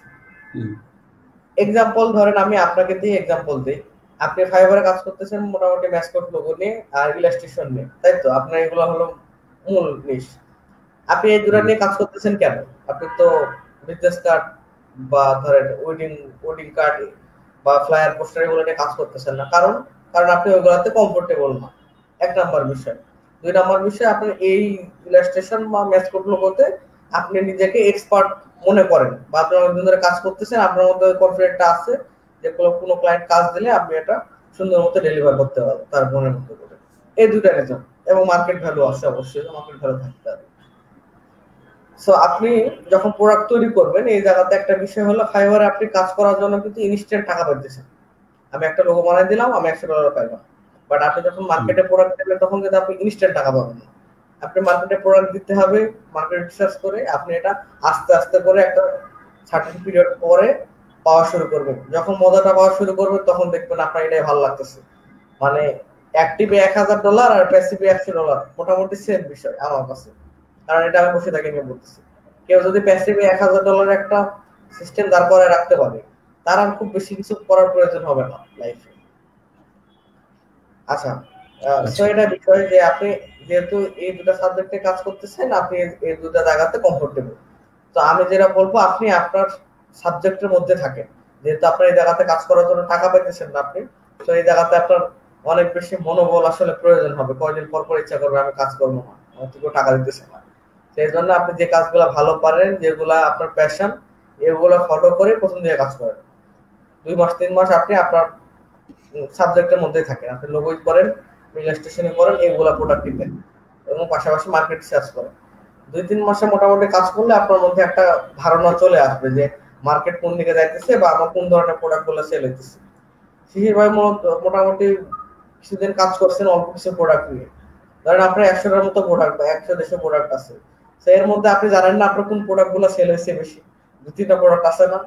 এক্সাম্পল ধরেন আমি আপনাকে দিয়ে এক্সাম্পল দিই। আপনি ফাইবারে কাজ করতেছেন মোটামুটি ম্যাসকট লোগো নিয়ে আর ইলাস্ট্রেশন নিয়ে, তাই তো? আপনার এগুলো হলো মূল নিশ। আপনি এই দুটো নিয়ে কাজ করতেছেন কেন? আপনি তো বিজনেস কার্ড বা ধরেন ওয়েডিং কার্ড বা ফ্লায়ার পোস্টার এগুলো নিয়ে কাজ করতেছেন না। কারণ কারণ আপনি ওইগুলোতে কমফোর্টেবল না, এক নাম্বার বিষয়। দুই নাম্বার বিষয়, আপনি এই ইলাস্ট্রেশন বা ম্যাসকট লোগোতে আপনি নিজেকে এক্সপার্ট মনে করেন, বা আপনি অনেকদিন ধরে কাজ করতেছেন, আপনার মধ্যে কনফিডেন্টটা আছে যে কোনো ক্লায়েন্ট কাজ দিলে আপনি এটা সুন্দর মতো ডেলিভার করতে পারবেন তার মনের মতো করে। এই দুইটা রিজন, এবং মার্কেট ভ্যালু আছে, অবশ্যই মার্কেট ভ্যালু থাকতে হবে। সো আপনি যখন প্রোডাক্ট তৈরি করবেন, এই জায়গাতে একটা বিষয় হলো ফাইবারে আপনি কাজ করার জন্য কিন্তু ইনস্ট্যান্ট টাকা পাইতেছেন। আমি একটা লোগো বানাই দিলাম, আমি $100 পাইলাম। বাট আপনি যখন মার্কেটে প্রোডাক্ট দেবেন তখন কিন্তু আপনি ইনস্ট্যান্ট টাকা পাবেন না। আপনি মার্কেটে প্রোডাক্ট দিতে হবে, মার্কেট রিসার্চ করে আপনি এটা আস্তে আস্তে করে একটা সার্টেন পিরিয়ড পরে পাওয়া শুরু করবেন। যখন মজাটা পাওয়া শুরু করবেন তখন দেখবেন আপনার এটাই ভালো লাগতেছে। মানে অ্যাক্টিভে $1000 আর প্যাসিভে $100 মোটামুটি সেম বিষয় আমার কাছে। কারণ এটা আমি বসে থাকি নিয়ে বলতেছি। কেউ যদি প্যাসিভে $1000 একটা সিস্টেম দাঁড় করায় রাখতে পারে, তার আর খুব বেশি কিছু করার প্রয়োজন হবে না লাইফে। আচ্ছা, সো এটা বিষয় যে আপনি যেহেতু এই দুটো সাবজেক্টে কাজ করতেছেন, আপনি এই দুটো জায়গাতে কমফোর্টেবল। তো আমি যেটা বলবো, আপনি আপনার সাবজেক্টের মধ্যে থাকেন। যেহেতু আপনি এই জায়গাতে কাজ করার জন্য টাকা পাইতেছেন না আপনি, তো এই জায়গাতে আপনার অনেক বেশি মনোবল আসলে প্রয়োজন হবে। কয়দিন পর পর ইচ্ছা করবে আমি কাজ করবো না, আমার তো কেউ টাকা দিতেছে না। সেই জন্য আপনি যে কাজগুলো ভালো পারেন, যেগুলা আপনার প্যাশন, এগুলো ফলো করে প্রথম দিকে কাজ করেন। 2 মাস 3 মাস আপনি আপনার সাবজেক্টের মধ্যেই থাকেন, আপনি লোগো করেন, ইলাস্ট্রেশন করেন, এইগুলা প্রোডাক্ট দেন এবং পাশাপাশি মার্কেট রিসার্চ করেন। 2-3 মাসে মোটামুটি কাজ করলে আপনার মধ্যে একটা ধারণা চলে আসবে যে মার্কেট কোন দিকে যাইতেছে বা আমার কোন ধরনের প্রোডাক্ট গুলো সেল হইতেছে। শিশির ভাই মোটামুটি কিছুদিন কাজ করছেন অল্প কিছু প্রোডাক্ট নিয়ে। ধরেন আপনার 100টার মতো প্রোডাক্ট বা 100-150 প্রোডাক্ট আছে, তো এর মধ্যে আপনি জানেন না আপনার কোন প্রোডাক্ট গুলো সেল হয়েছে বেশি। 2-3টা প্রোডাক্ট আছে না?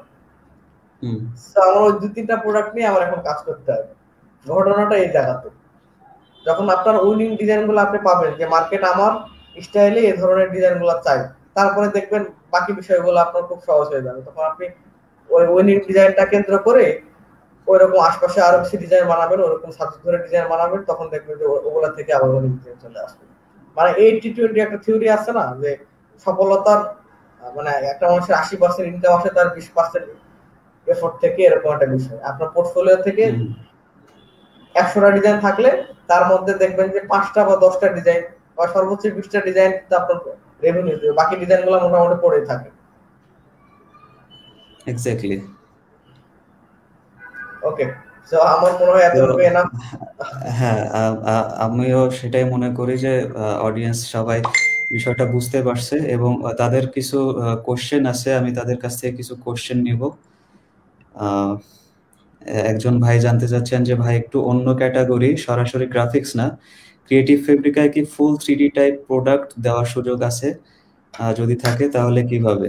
তো আমার ওই 2-3টা প্রোডাক্ট নিয়ে আমার এখন কাজ করতে হবে। ঘটনাটা এই জায়গাতে, যখন আপনার উইনিং ডিজাইন গুলো আপনি পাবেন যে মার্কেট আমার স্টাইলে এই ধরনের ডিজাইন গুলো চাই, তারপরে দেখবেন বাকি বিষয়গুলো আপনার খুব সহজ হয়ে যাবে। তখন আপনি ওই উইনিং ডিজাইনটা কেন্দ্র করে ওইরকম আশপাশে আরো বেশি ডিজাইন বানাবেন, ওরকম সাবজেক্ট ধরে ডিজাইন বানাবেন, তখন দেখবেন যে ওগুলা থেকে আবার উইনিং ডিজাইন চলে আসবে। মানে 80-20 একটা থিওরি আছে না, যে সফলতার মানে একটা মানুষের 80% ইনকাম আসে তার 20% এফোর্ট থেকে, এরকম একটা বিষয়। আপনার পোর্টফোলিও থেকে 100টা ডিজাইন থাকলে তার মধ্যে দেখবেন যে 5টা বা 10টা ডিজাইন বা সর্বোচ্চ 20টা ডিজাইন আপনার রেভিনিউ দেবে, বাকি ডিজাইনগুলো মোটামুটি পড়েই থাকে। এক্স্যাক্টলি। ওকে, সো আমার মনে হয় এতটুকু এনাফ। হ্যাঁ, আমিও সেটাই মনে করি যে অডিয়েন্স সবাই বিষয়টা বুঝতে পারছে এবং তাদের কিছু কোশ্চেন আছে, আমি তাদের কাছ থেকে কিছু কোশ্চেন নিব। একজন ভাই জানতে চাচ্ছেন যে ভাই একটু অন্য ক্যাটাগরি, সরাসরি গ্রাফিক্স না, ক্রিয়েটিভ ফেব্রিকায় কি ফুল 3D টাইপ প্রোডাক্ট দেওয়ার সুযোগ আছে? যদি থাকে তাহলে কিভাবে?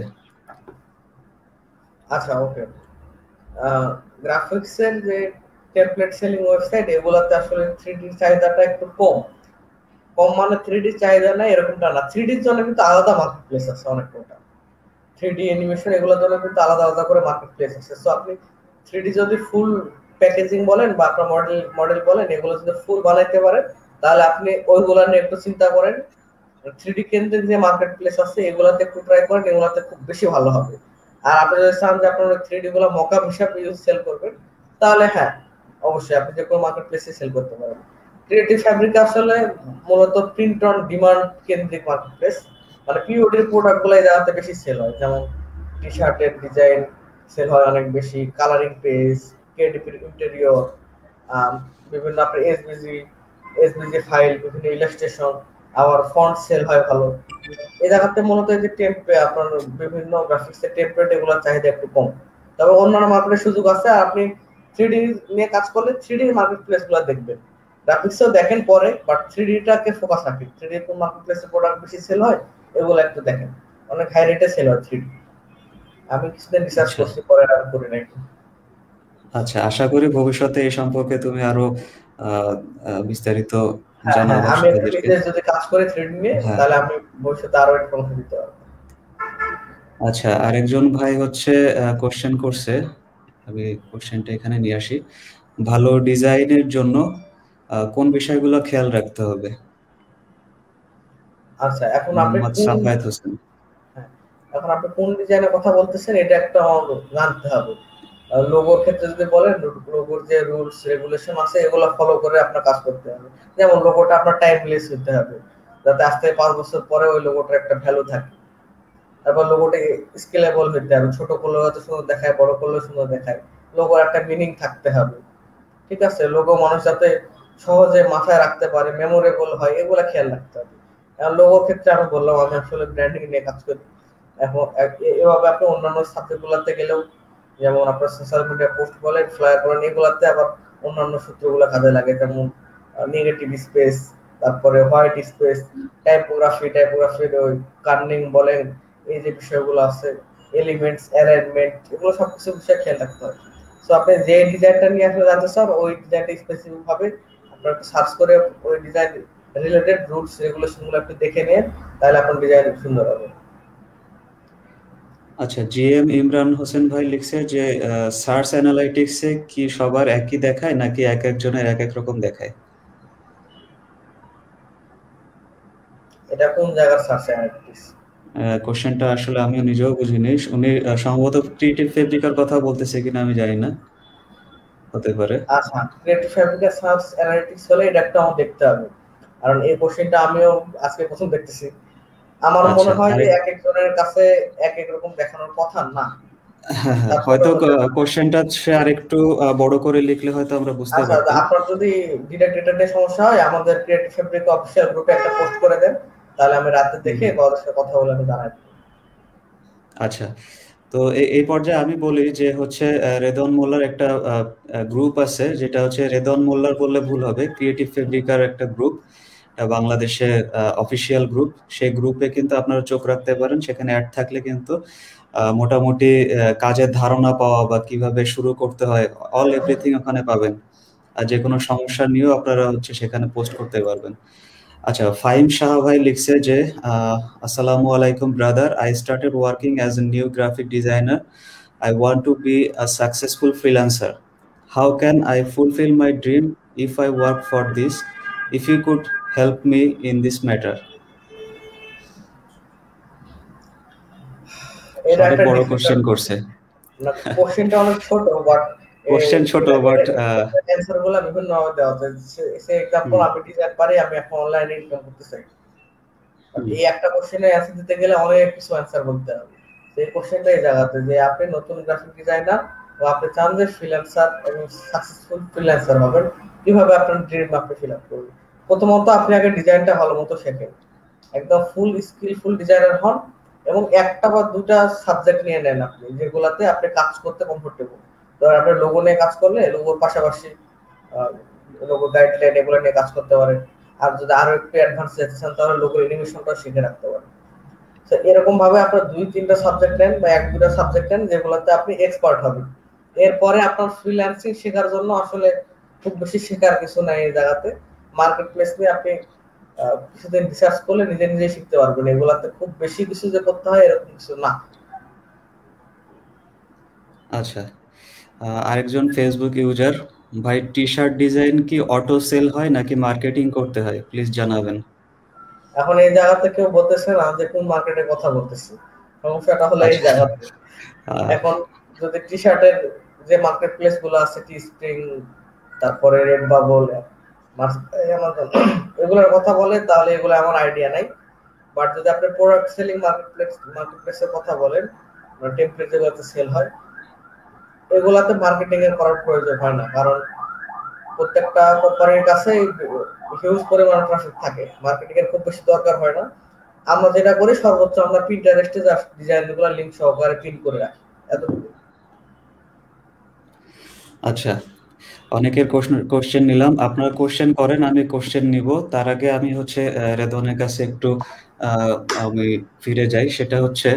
আচ্ছা, ওকে। গ্রাফিক্সের যে টেমপ্লেট সেলিং ওয়েবসাইট, এগুলোতে আসলে 3D চাহিদাটা একটু কম। কম মানে 3D চাহিদা নাই এরকমটা না, 3Dর জন্য কিন্তু আলাদা মার্কেট প্লেস আছে অনেক কোটা। 3D অ্যানিমেশন এগুলোর জন্য কিন্তু আলাদা আলাদা করে মার্কেট প্লেস আছে। সো আপনি 3D যদি ফুল প্যাকেজিং বলেন বা আপনার মডেল বলেন, এগুলো যদি ফুল বানাইতে পারেন, তাহলে আপনি ওইগুলো নিয়ে একটু চিন্তা করেন। 3D কেন্দ্রিক যে মার্কেট প্লেস আছে এগুলাতে একটু ট্রাই করেন, এগুলাতে খুব বেশি ভালো হবে। আর আপনি যদি চান যে আপনার 3D গুলো মকআপ হিসাবে সেল করবেন, তাহলে হ্যাঁ অবশ্যই আপনি যে কোনো মার্কেট প্লেসে সেল করতে পারেন। ক্রিয়েটিভ ফ্যাব্রিক আসলে মূলত প্রিন্ট অন ডিমান্ড কেন্দ্রিক মার্কেট প্লেস। মানে পিওডির প্রোডাক্ট গুলো এই জায়গাতে বেশি সেল হয়, যেমন টি শার্টের ডিজাইন সেল হয় অনেক বেশি, কালারিং পেজ, ক্রিয়েটিভ ইন্টেরিয়র, বিভিন্ন আপনার এসবিজি ফাইল, বিভিন্ন ইলাস্ট্রেশন, আবার ফন্ট সেল হয় ভালো। এই জায়গাতে মূলত এই যে আপনার বিভিন্ন গ্রাফিক্সের টেমপ্লেট এগুলোর চাহিদা একটু কম। তবে অন্যান্য মার্কেটের সুযোগ আছে। আপনি 3D নিয়ে কাজ করলে 3D মার্কেট প্লেস গুলো দেখবেন, গ্রাফিক্সও দেখেন পরে, বাট 3D টাকে ফোকাস রাখেন। 3D কোন মার্কেট প্লেসে প্রোডাক্ট বেশি সেল হয় এগুলো একটু দেখেন, অনেক হাই রেটে সেল হয় 3D। আমি কিছুদিন রিসার্চ আচ্ছা করছি, পরে আর করি নাই। আচ্ছা, আশা করি ভবিষ্যতে এই সম্পর্কে তুমি আরো আহ, বিস্তারিত হ্যাঁ হ্যাঁ, জানাবা আমি একটা আমাদেরকে। নিজে যদি কাজ করি 3D নিয়ে, হ্যাঁ। তাহলে আমি ভবিষ্যতে আরো ইনফরমেশন দিতে পারবো। আচ্ছা, আরেকজন ভাই হচ্ছে কোশ্চেন করছে, আমি কোশ্চেনটা এখানে নিয়ে আসি। ভালো ডিজাইনের জন্য কোন বিষয়গুলো খেয়াল রাখতে হবে? আচ্ছা, এখন আপনি মোহাম্মদ কোন, সাফায়েত হোসেন। হ্যাঁ, এখন আপনি কোন ডিজাইনের কথা বলতেছেন এটা একটা আমার জানতে হবে। লোগোর ক্ষেত্রে যদি বলেন, লোগোর যে রুলস রেগুলেশন আছে এগুলো ফলো করে আপনার কাজ করতে হবে। যেমন লোগোটা আপনার টাইমলেস হতে হবে, যাতে আজ থেকে 5 বছর পরে ওই লোগোটার একটা ভ্যালু থাকে। তারপর লোগোটা স্কেলেবল হতে হবে, ছোট করলেও হয়তো সুন্দর দেখায়, বড় করলেও সুন্দর দেখায়। লোগোর একটা মিনিং থাকতে হবে, ঠিক আছে? লোগো মানুষ যাতে সহজে মাথায় রাখতে পারে, মেমোরেবল হয়, এগুলা খেয়াল রাখতে হবে। লোগোর ক্ষেত্রে আমি বললাম আমি আসলে ব্র্যান্ডিং নিয়ে কাজ করি। এখন এভাবে আপনি অন্যান্য সাবজেক্ট গুলাতে গেলেও, যেমন আপনার সোশ্যাল মিডিয়া পোস্ট বলেন, ফ্লায়ার বলেন, এগুলাতে আবার অন্যান্য সূত্রগুলো কাজে লাগে, যেমন নেগেটিভ স্পেস, তারপরে হোয়াইট স্পেস, টাইপোগ্রাফির ওই কার্নিং বলেন, এই যে বিষয়গুলো আছে, এলিমেন্টস অ্যারেঞ্জমেন্ট, এগুলো সবকিছু বিষয় খেয়াল রাখতে হয়। সো আপনি যে ডিজাইনটা নিয়ে আসলে জানতে চান, ওই ডিজাইনটা স্পেসিফিক ভাবে আপনার একটু সার্চ করে ওই ডিজাইন রিলেটেড রুলস রেগুলেশন গুলো একটু দেখে নিন, তাহলে আপনার ডিজাইন সুন্দর হবে। আচ্ছা, জিএম ইমরান হোসেন ভাই লিখছে যে সার্চ অ্যানালাইটিক্সে কি সবার একই দেখায় নাকি এক একজনের এক এক রকম দেখায়? এটা কোন জায়গার সার্চ অ্যানালিটিক্স? কোশ্চেনটা আসলে আমিও নিজেও বুঝিনি। উনি সম্ভবত ক্রিয়েটিভ ফেব্রিকার কথা বলতেছে কিনা আমি জানি না, হতে পারে। আচ্ছা, ক্রিয়েটিভ ফ্যাব্রিকের সার্চ অ্যানালিটিক্স হলে এটা একটা আমার দেখতে হবে, কারণ এই কোশ্চেনটা আমিও আজকে প্রথম দেখতেছি। আমার আচ্ছা, মনে হয় যে আরেক এক একজনের কাছে এক এক রকম দেখানোর কথা না। হ্যাঁ হ্যাঁ, তারপরে হয়তো হতে কোশ্চেনটা সে আরেকটু বড় করে লিখলে হয়তো আমরা বুঝতে আচ্ছা, পারতাম। আপনার যদি ডিরেক্ট ডেটা নিয়ে সমস্যা হয়, আমাদের ক্রিয়েটিভ ফ্যাব্রিক অফিসিয়াল গ্রুপে একটা পোস্ট করে দেন, তাহলে আমি রাতে হুম দেখে হুম। ওদের সাথে কথা বলে আমি জানাই দেব। আচ্ছা, তো এই পর্যায়ে আমি বলি যে হচ্ছে রেদন মোল্লার একটা গ্রুপ আছে, যেটা হচ্ছে রেদন মোল্লার বললে ভুল হবে, ক্রিয়েটিভ ফেব্রিকার একটা গ্রুপ, বাংলাদেশে অফিসিয়াল গ্রুপ। সেই গ্রুপে কিন্তু আপনারা চোখ রাখতে পারেন, সেখানে অ্যাড থাকলে কিন্তু মোটামুটি কাজের ধারণা পাওয়া বা কিভাবে শুরু করতে হয়, অল এভরিথিং ওখানে পাবেন। আর যে কোনো সমস্যা নিয়েও আপনারা হচ্ছে সেখানে পোস্ট করতে পারবেন। আচ্ছা, ফাহিম শাহ ভাই লিখছে যে আসসালামু আলাইকুম brother, I started working as a new graphic designer, I want to be a successful freelancer, how can I fulfil my dream if I work for this, if you could help me in this matter. এটা অনেক একটা বড় question difficult করছে। না, কোশ্চেনটা অনেক ছোট, but question ছোট বাট অ্যান্সার গুলো বিভিন্ন ভাবে দেওয়া যায়। সে এক্সাম্পল, হুম আমি ডিজাইন পারি, আমি এখন অনলাইনে ইনকাম করতে চাই। বাট হুম। এই একটা কোশ্চেনের অ্যান্সার দিতে গেলে অনেক কিছু অ্যান্সার বলতে হবে। এই কোশ্চেনটা এই জায়গাতে যে আপনি নতুন গ্রাফিক ডিজাইনার ও আপনি চান যে ফ্রিল্যান্সার এবং সাকসেসফুল ফ্রিল্যান্সার হবেন, কিভাবে আপনার ড্রিম আপনি ফিল আপ করবেন? প্রথমত আপনি আগে ডিজাইনটা ভালো মতো শেখেন, একদম ফুল স্কিলফুল ডিজাইনার হন, এবং একটা বা দুটা সাবজেক্ট নিয়ে নেন আপনি, যেগুলাতে আপনি কাজ করতে কমফোর্টেবল। ধরেন আপনি লোগো নিয়ে কাজ করলে লোগোর পাশাপাশি লোগো গাইডলাইন এগুলো নিয়ে কাজ করতে পারেন। আর যদি আরো একটু অ্যাডভান্স যেতে চান, তাহলে লোগো অ্যানিমেশনটা শিখে রাখতে পারেন। তো এরকম ভাবে আপনার 2-3টা সাবজেক্ট নেন বা 1-2টা সাবজেক্ট নেন, যেগুলোতে আপনি এক্সপার্ট হবেন। এরপরে আপনার ফ্রিল্যান্সিং শেখার জন্য আসলে খুব বেশি শেখার কিছু নাই এই জায়গাতে। মার্কেট প্লেস নিয়ে আপনি কিছুদিন রিসার্চ করলে নিজে নিজে শিখতে পারবেন। এগুলাতে খুব বেশি কিছু যে করতে হয় এরকম কিছু না। আচ্ছা, আরেকজন ফেসবুক ইউজার, ভাই টি শার্ট ডিজাইন কি অটো সেল হয় নাকি মার্কেটিং করতে হয়, প্লিজ জানাবেন। এখন এই জায়গাতে কেউ বলতেছে না যে কোন মার্কেটের কথা বলতেছি, সমস্যাটা হলো এই আচ্ছা। জায়গাতে। আহ, এখন যদি টি শার্টের যে মার্কেট প্লেস গুলো আছে, টি স্প্রিং, তারপরে রেড বাবল, অ্যামাজন, এগুলোর কথা বলে, তাহলে এগুলো আমার আইডিয়া নাই। বাট যদি আপনি প্রোডাক্ট সেলিং মার্কেট প্লেসের কথা বলেন, টেমপ্লেট যেগুলোতে সেল হয়, এগুলাতে মার্কেটিং এর করার প্রয়োজন হয় না, কারণ প্রত্যেকটা কোম্পানির কাছে হিউজ পরিমাণ ট্রাফিক থাকে, মার্কেটিং এর খুব বেশি দরকার হয় না। আমরা যেটা করি, সর্বোচ্চ আমরা পিন্টারেস্টে ডিজাইন গুলো লিংক সহকারে পিন করে রাখি, এতটুকু। আচ্ছা, অনেকের কোশ্চেন নিলাম, আপনারা কোশ্চেন করেন, আমি কোশ্চেন নিব। তার আগে আমি হচ্ছে রেদনের কাছে একটু আমি ফিরে যাই। সেটা হচ্ছে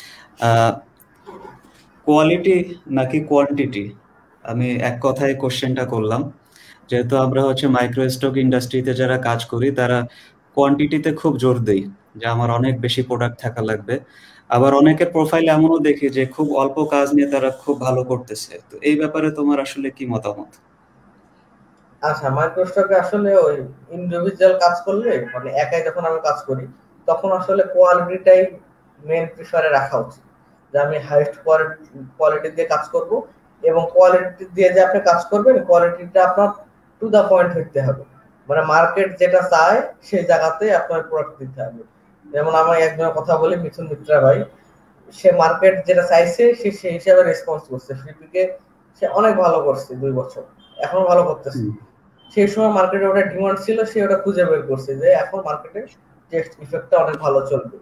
কোয়ালিটি নাকি কোয়ান্টিটি? আমি এক কথায় কোশ্চেনটা করলাম। যেহেতু আমরা হচ্ছে মাইক্রো স্টক ইন্ডাস্ট্রিতে যারা কাজ করি তারা কোয়ান্টিটিতে খুব জোর দেই, যে আমার অনেক বেশি প্রোডাক্ট থাকা লাগবে। আবার অনেকের প্রোফাইল এমনও দেখি যে খুব অল্প কাজ নিয়ে তারা খুব ভালো করতেছে। তো এই ব্যাপারে তোমার আসলে কি মতামত? আচ্ছা, মাইক্রোস্টকে আসলে ওই ইন্ডিভিজুয়াল কাজ করলে, মানে একাই যখন আমি কাজ করি, তখন আসলে কোয়ালিটিটাই মেন প্রিফারে রাখা উচিত। যে আমি হাইয়েস্ট কোয়ালিটি দিয়ে কাজ করব, এবং কোয়ালিটি দিয়ে যে আপনি কাজ করবেন, কোয়ালিটিটা আপনার টু দা পয়েন্ট হইতে হবে। মানে মার্কেট যেটা চায় সেই জায়গাতে আপনার প্রোডাক্ট দিতে হবে। যেমন আমি একজনের কথা বলি, মিথুন মিত্রা ভাই। সে মার্কেট যেটা চাইছে সে সেই হিসাবে রেসপন্স করছে। ফ্লিপিকে সে অনেক ভালো করছে 2 বছর, এখনো ভালো করতেছে। সেই সময় মার্কেটে ওটা ডিমান্ড ছিল, সে ওটা খুঁজে বের করছে যে এখন মার্কেটে টেক্সট ইফেক্টটা অনেক ভালো চলবে,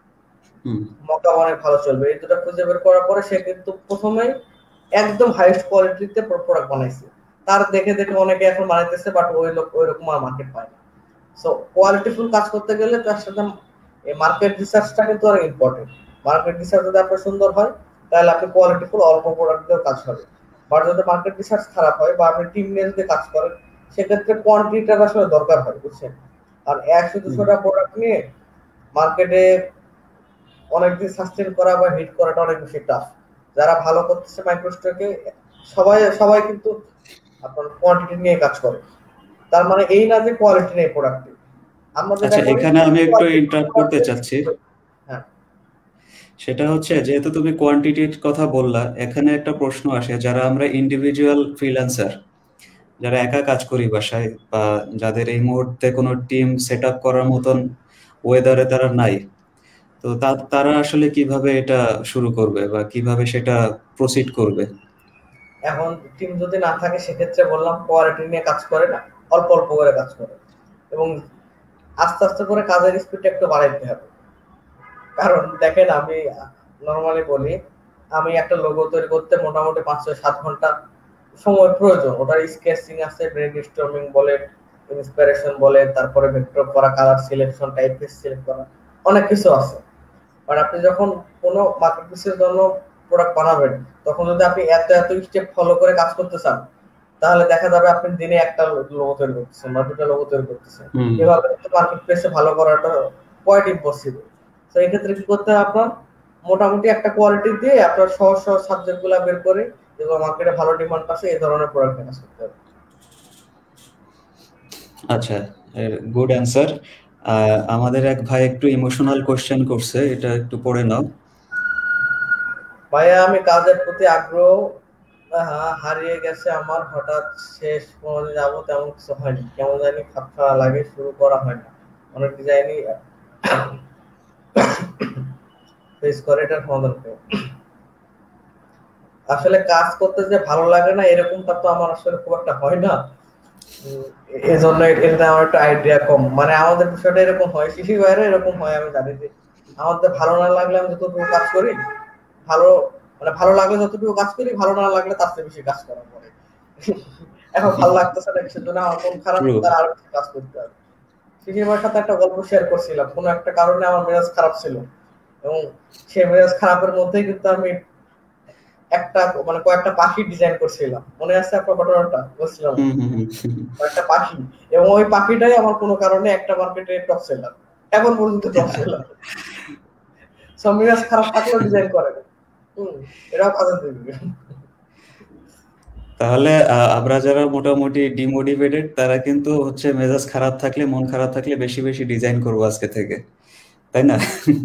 মকা অনেক ভালো চলবে। এই দুটো খুঁজে বের করার পরে সে কিন্তু প্রথমেই একদম হাইয়েস্ট কোয়ালিটিতে প্রোডাক্ট বানাইছে। তার দেখে দেখে অনেকে এখন বানাইতেছে, বাট ওই রকম আর মার্কেট পায় না। সো কোয়ালিটিফুল কাজ করতে গেলে তার সাথে এই মার্কেট রিসার্চটা কিন্তু অনেক ইম্পর্টেন্ট। মার্কেট রিসার্চ যদি আপনার সুন্দর হয়, তাহলে আপনি কোয়ালিটিফুল অল্প প্রোডাক্ট দিয়েও কাজ হবে। বাট যদি মার্কেট রিসার্চ খারাপ হয় বা আপনি টিম নিয়ে যদি কাজ করেন, সেক্ষেত্রে কোয়ান্টিটিটা আসলে দরকার হয়, বুঝছেন? আর 100-200টা প্রোডাক্ট নিয়ে মার্কেটে অনেকদিন সাস্টেন করা বা হিট করাটা অনেক বেশি টাফ। যারা ভালো করতেছে মাইক্রোস্টকে, সবাই সবাই কিন্তু আপনার কোয়ান্টিটি নিয়ে কাজ করে। তার মানে এই না যে কোয়ালিটি নেই প্রোডাক্টে। আমরা যেটা আচ্ছা, করি এখানে আমি একটু ইন্টারাপ্ট করতে চাচ্ছি। হ্যাঁ, সেটা হচ্ছে, যেহেতু তুমি কোয়ান্টিটির কথা বললা, এখানে একটা প্রশ্ন আসে, যারা আমরা ইন্ডিভিজুয়াল ফ্রিল্যান্সার, যারা একা কাজ করি বাসায়, বা যাদের এই মুহূর্তে কোনো টিম সেট আপ করার মতন ওয়েদারে তারা নাই, তো তারা আসলে কিভাবে এটা শুরু করবে বা কিভাবে সেটা প্রসিড করবে? এখন টিম যদি না থাকে, সেক্ষেত্রে বললাম কোয়ালিটি নিয়ে কাজ করে না, অল্প অল্প করে কাজ করে, এবং আস্তে আস্তে করে কাজের স্পিডটা একটু বাড়াইতে হবে। কারণ দেখেন, আমি নর্মালি বলি, আমি একটা লোগো তৈরি করতে মোটামুটি 5-7 ঘন্টা সময় প্রয়োজন। ওটার স্কেচিং আছে, ব্রেন স্টর্মিং বলে, ইন্সপিরেশন বলে, তারপরে ভেক্টর করা, কালার সিলেকশন, টাইপফেস সিলেক্ট করা, অনেক কিছু আছে। কারণ আপনি যখন কোনো মার্কেটপ্লেসের জন্য প্রোডাক্ট বানাবেন, তখন যদি আপনি এত এত স্টেপ ফলো করে কাজ করতে চান, তাহলে দেখা যাবে আপনি দিনে একটা লোগো তৈরি করতেছেন বা 2টা লোগো তৈরি করতেছেন। এভাবে মার্কেটপ্লেসে ভালো করাটা কোয়াইট ইম্পসিবল। তো এই ক্ষেত্রে কি করতে হবে আপনার? মোটামুটি একটা কোয়ালিটি দিয়ে আপনার সহজ সহজ সাবজেক্ট গুলা বের করে, যেগুলো মার্কেটে ভালো ডিমান্ড আছে, এই ধরনের প্রোডাক্ট কাজ করতে হবে। আচ্ছা, গুড অ্যান্সার। আমাদের এক ভাই একটু ইমোশনাল কোশ্চেন করছে, এটা একটু পড়ে নাও। ভাইয়া, আমি কাজের প্রতি আগ্রহ হারিয়ে গেছে আমার। হঠাৎ শেষ 15 দিন যাবো তেমন কিছু হয়নি, কেমন জানি খাপখা লাগে, শুরু করা হয় না, অনেক ডিজাইনই ফেস করে। এটার সমাধান করো। আসলে কাজ করতে যে ভালো লাগে না এরকমটা তো আমার আসলে খুব একটা হয় না। এই জন্য এটা আমার একটু আইডিয়া কম। মানে আমাদের বিষয়টা এরকম হয়, শিশির বাইরে এরকম হয়, আমি জানি যে আমাদের ভালো না লাগলে আমি যতটুকু কাজ করি, ভালো মানে ভালো লাগলে যতটুকু কাজ করি, ভালো না লাগলে তার চেয়ে বেশি কাজ করা পড়ে। এখন ভালো লাগতেছে না, কিসের জন্য আমার মন খারাপ, ট্রু। তার আরো বেশি কাজ করতে হবে। শিশির ভাইয়ের সাথে একটা গল্প শেয়ার করছিলাম, কোনো একটা কারণে আমার মেজাজ খারাপ ছিল, এবং সেই মেজাজ খারাপের মধ্যেই কিন্তু আমি একটা মানে কয়েকটা পাখি ডিজাইন করছিলাম। মনে আছে আপনার ঘটনাটা বলছিলাম? কয়েকটা পাখি, এবং ওই পাখিটাই আমার কোনো কারণে একটা মার্কেটে টপ সেলার, এখন পর্যন্ত টপ সেলার। সব মেজাজ খারাপ থাকলেও ডিজাইন করে না। এটাও কাজে দেবে। তাহলে আমরা যারা মোটামুটি ডিমোটিভেটেড, তারা কিন্তু হচ্ছে মেজাজ খারাপ থাকলে, মন খারাপ থাকলে বেশি বেশি ডিজাইন করবো আজকে থেকে, তাই না?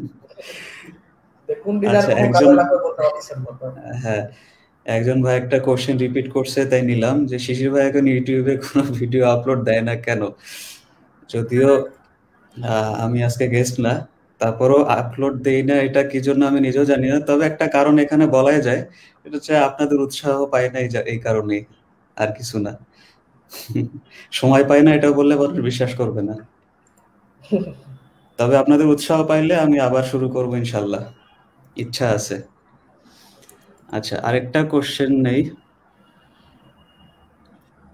কোন ডিজাইন আচ্ছা, কোন কাজে লাগবে বলতে পারছেন না। হ্যাঁ, একজন ভাই একটা কোশ্চেন রিপিট করছে, তাই নিলাম যে শিশির ভাই এখন ইউটিউবে কোনো ভিডিও আপলোড দেয় না কেন? যদিও আমি আজকে গেস্ট না, তারপরও আপলোড দেই না, এটা কি জন্য আমি নিজেও জানি না। তবে একটা কারণ এখানে বলাই যায়, এটা হচ্ছে আপনাদের উৎসাহ পাই না, এই কারণেই, আর কিছু না। সময় পাই না, এটা বললে মানুষ বিশ্বাস করবে না। তবে আপনাদের উৎসাহ পাইলে আমি আবার শুরু করবো ইনশাল্লাহ, ইচ্ছা আছে। আচ্ছা, আরেকটা কোশ্চেন নেই।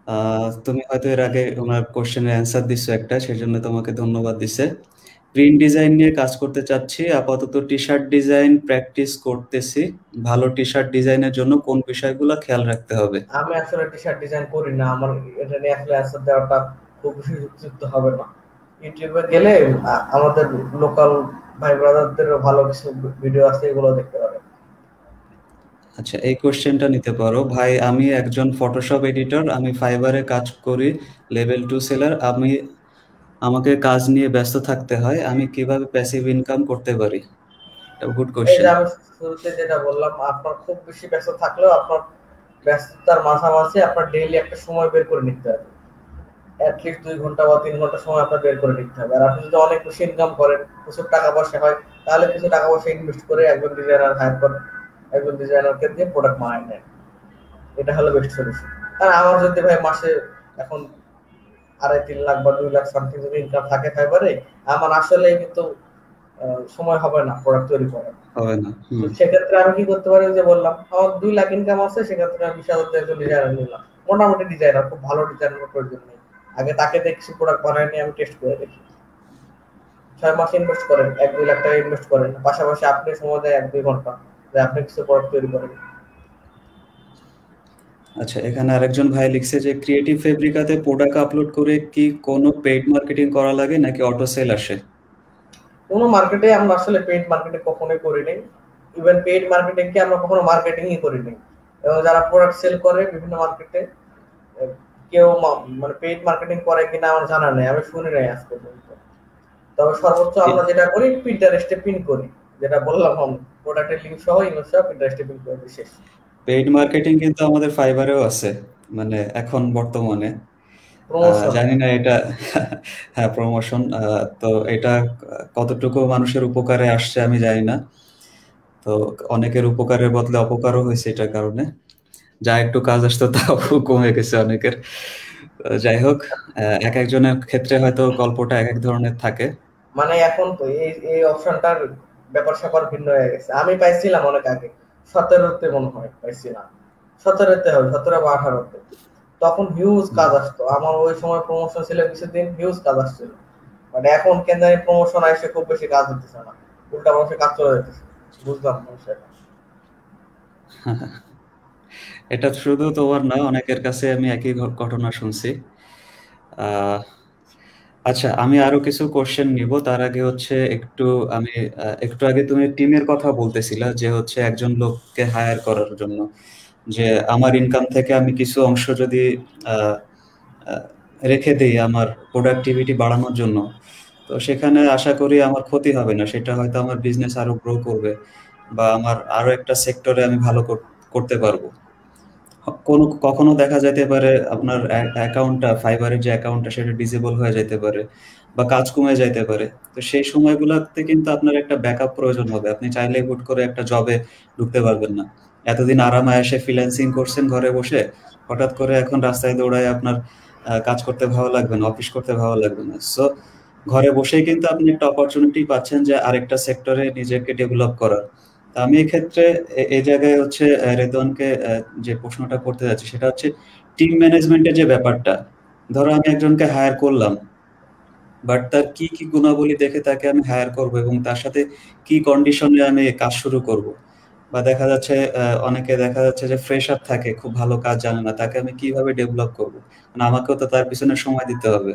তুমি হয়তো এর আগে ওনার কোশ্চেনের অ্যান্সার দিছো একটা, সেজন্য তোমাকে ধন্যবাদ দিছে। প্রিন্ট ডিজাইন নিয়ে কাজ করতে চাচ্ছি, আপাতত টি শার্ট ডিজাইন প্র্যাকটিস করতেছি। ভালো টি শার্ট ডিজাইনের জন্য কোন বিষয়গুলো খেয়াল রাখতে হবে? আমি আসলে টি শার্ট ডিজাইন করি না, আমার এটা নিয়ে আসলে অ্যান্সার দেওয়াটা খুব বেশি যুক্তিযুক্ত হবে না। ইউটিউবে গেলে আমাদের লোকাল ভাই ব্রাদারদের ভালো কিছু ভিডিও আছে, এগুলো দেখতে পারেন। আচ্ছা, এই কোশ্চেনটা নিতে পারো। ভাই, আমি একজন ফটোশপ এডিটর, আমি ফাইবারে কাজ করি, লেভেল 2 সেলার। আমাকে কাজ নিয়ে ব্যস্ত থাকতে হয়, আমি কিভাবে প্যাসিভ ইনকাম করতে পারি? এটা গুড এই যে কোশ্চেন। আমি শুরুতে যেটা বললাম, আপনার খুব বেশি ব্যস্ত থাকলেও আপনার ব্যস্ততার মাঝামাঝি আপনার ডেইলি একটা সময় বের করে নিতে হবে। অ্যাটলিস্ট 2 ঘন্টা বা 3 ঘন্টা সময় আপনার বের করে নিতে হবে। আর আপনি যদি অনেক বেশি ইনকাম করেন, প্রচুর টাকা পয়সা হয়, তাহলে কিছু টাকা পয়সা ইনভেস্ট করে একজন ডিজাইনার হায়ার করেন, একজন ডিজাইনারকে দিয়ে প্রোডাক্ট বানায় নেন। এটা হলো বেস্ট সলিউশন। আর আমার যদি ভাই মাসে এখন 2.5-3 লাখ বা 2 লাখ সামথিং যদি ইনকাম থাকে ফাইবারে, আমার আসলে কিন্তু সময় হবে না প্রোডাক্ট তৈরি করার। হবে না। তো সেক্ষেত্রে আমি কি করতে পারি, ওই যে বললাম আমার 2 লাখ ইনকাম আছে, সেক্ষেত্রে আমি 20,000 দিয়ে একজন ডিজাইনার নিলাম, মোটামুটি ডিজাইনার, খুব ভালো ডিজাইনার প্রয়োজন নেই। আগে তাকে দেখছি প্রোডাক্ট বানায় নিয়ে আমি টেস্ট করে দেখি। 6 মাস ইনভেস্ট করেন, 1-2 লাখ টাকা ইনভেস্ট করেন, পাশাপাশি আপনি সময় দেয় 1-2 ঘন্টা, যে আপনি কিছু প্রোডাক্ট তৈরি করেন। আচ্ছা, এখানে আরেকজন ভাই লিখছে যে ক্রিয়েটিভ ফেব্রিকাতে প্রোডাক্ট আপলোড করে কি কোনো পেইড মার্কেটিং করা লাগে নাকি অটো সেল আসে? কোনো মার্কেটে আমরা আসলে পেইড মার্কেটিং কখনোই করি নাই। ইভেন পেইড মার্কেটিং কে আমরা কখনো মার্কেটিংই করি নাই। এবং যারা প্রোডাক্ট সেল করে বিভিন্ন মার্কেটে, কেউ মানে পেইড মার্কেটিং করে কিনা আমার জানা নেই, আমি শুনি নাই আজ পর্যন্ত। তবে সর্বোচ্চ আমরা যেটা করি, পিন্টারেস্টে পিন করি, যেটা বললাম আমি, প্রোডাক্টের লিংক সহ ইমেজ সহ পিন্টারেস্টে পিন করে দিই, শেষ। পেইড মার্কেটিং কিন্তু আমাদের ফাইবারেও আছে, মানে এখন বর্তমানে। প্রমোশন। জানি না এটা হ্যাঁ, প্রমোশন। তো এটা কতটুকু মানুষের উপকারে আসছে আমি জানি না। তো অনেকের উপকারের বদলে অপকারও হয়েছে এটার কারণে। যা একটু কাজ আসতো তাও কমে গেছে অনেকের। যাই হোক, এক একজনের ক্ষেত্রে হয়তো গল্পটা এক এক ধরনের থাকে। মানে এখন তো এই এই অপশনটার ব্যাপার স্যাপার ভিন্ন হয়ে গেছে। আমি পাইছিলাম অনেক আগে, 17তে মনে হয় পাইছিলাম, 17তে হবে, 17 বা 18তে। তখন হিউজ কাজ আসতো, আমার ওই সময় প্রমোশন ছিল কিছুদিন, হিউজ কাজ আসছিল। মানে এখন কেন জানি প্রমোশন আসে খুব বেশি কাজ হতেছে না, উল্টা মানুষের কাজ চলে যেতেছে। বুঝলাম বিষয়টা। এটা শুধু তোমার না, অনেকের কাছে আমি একই ঘটনা শুনছি। আহ আচ্ছা, আমি আরো কিছু কোশ্চেন নিব। তার আগে হচ্ছে একটু আমি একটু আগে তুমি টিমের কথা বলতেছিলা যে হচ্ছে একজন লোককে হায়ার করার জন্য, যে আমার ইনকাম থেকে আমি কিছু অংশ যদি আহ, আহ, রেখে দিই আমার প্রোডাক্টিভিটি বাড়ানোর জন্য, তো সেখানে আশা করি আমার ক্ষতি হবে না, সেটা হয়তো আমার বিজনেস আরো গ্রো করবে, বা আমার আরো একটা সেক্টরে আমি ভালো করতে পারবো। কখনো দেখা যেতে পারে আপনার অ্যাকাউন্টটা, ফাইবারের যে অ্যাকাউন্টটা সেটা ডিসেবল হয়ে যেতে পারে, বা কাজ কমে যাইতে পারে। তো সেই সময়গুলোতে কিন্তু আপনার একটা ব্যাকআপ প্রয়োজন হবে। আপনি চাইলে হুট করে একটা জবে ঢুকতে পারবেন না। এতদিন আরামে এসে ফ্রিল্যান্সিং করছেন ঘরে বসে, হঠাৎ করে এখন রাস্তায় দৌড়ায় আপনার কাজ করতে ভালো লাগবে না, অফিস করতে ভালো লাগবে না। সো ঘরে বসেই কিন্তু আপনি একটা অপরচুনিটি পাচ্ছেন যে আরেকটা সেক্টরে নিজেকে ডেভেলপ করার। তা আমি এক্ষেত্রে এই জায়গায় হচ্ছে রেদওয়ানকে যে প্রশ্নটা করতে যাচ্ছি সেটা হচ্ছে টিম ম্যানেজমেন্টের যে ব্যাপারটা। ধরো আমি একজনকে হায়ার করলাম, বাট তার কি কি গুণাবলী দেখে তাকে আমি হায়ার করব এবং তার সাথে কি কন্ডিশনে আমি কাজ শুরু করব। বা দেখা যাচ্ছে অনেকে দেখা যাচ্ছে যে ফ্রেশার থাকে, খুব ভালো কাজ জানে না, তাকে আমি কিভাবে ডেভেলপ করব? মানে আমাকেও তো তার পিছনে সময় দিতে হবে।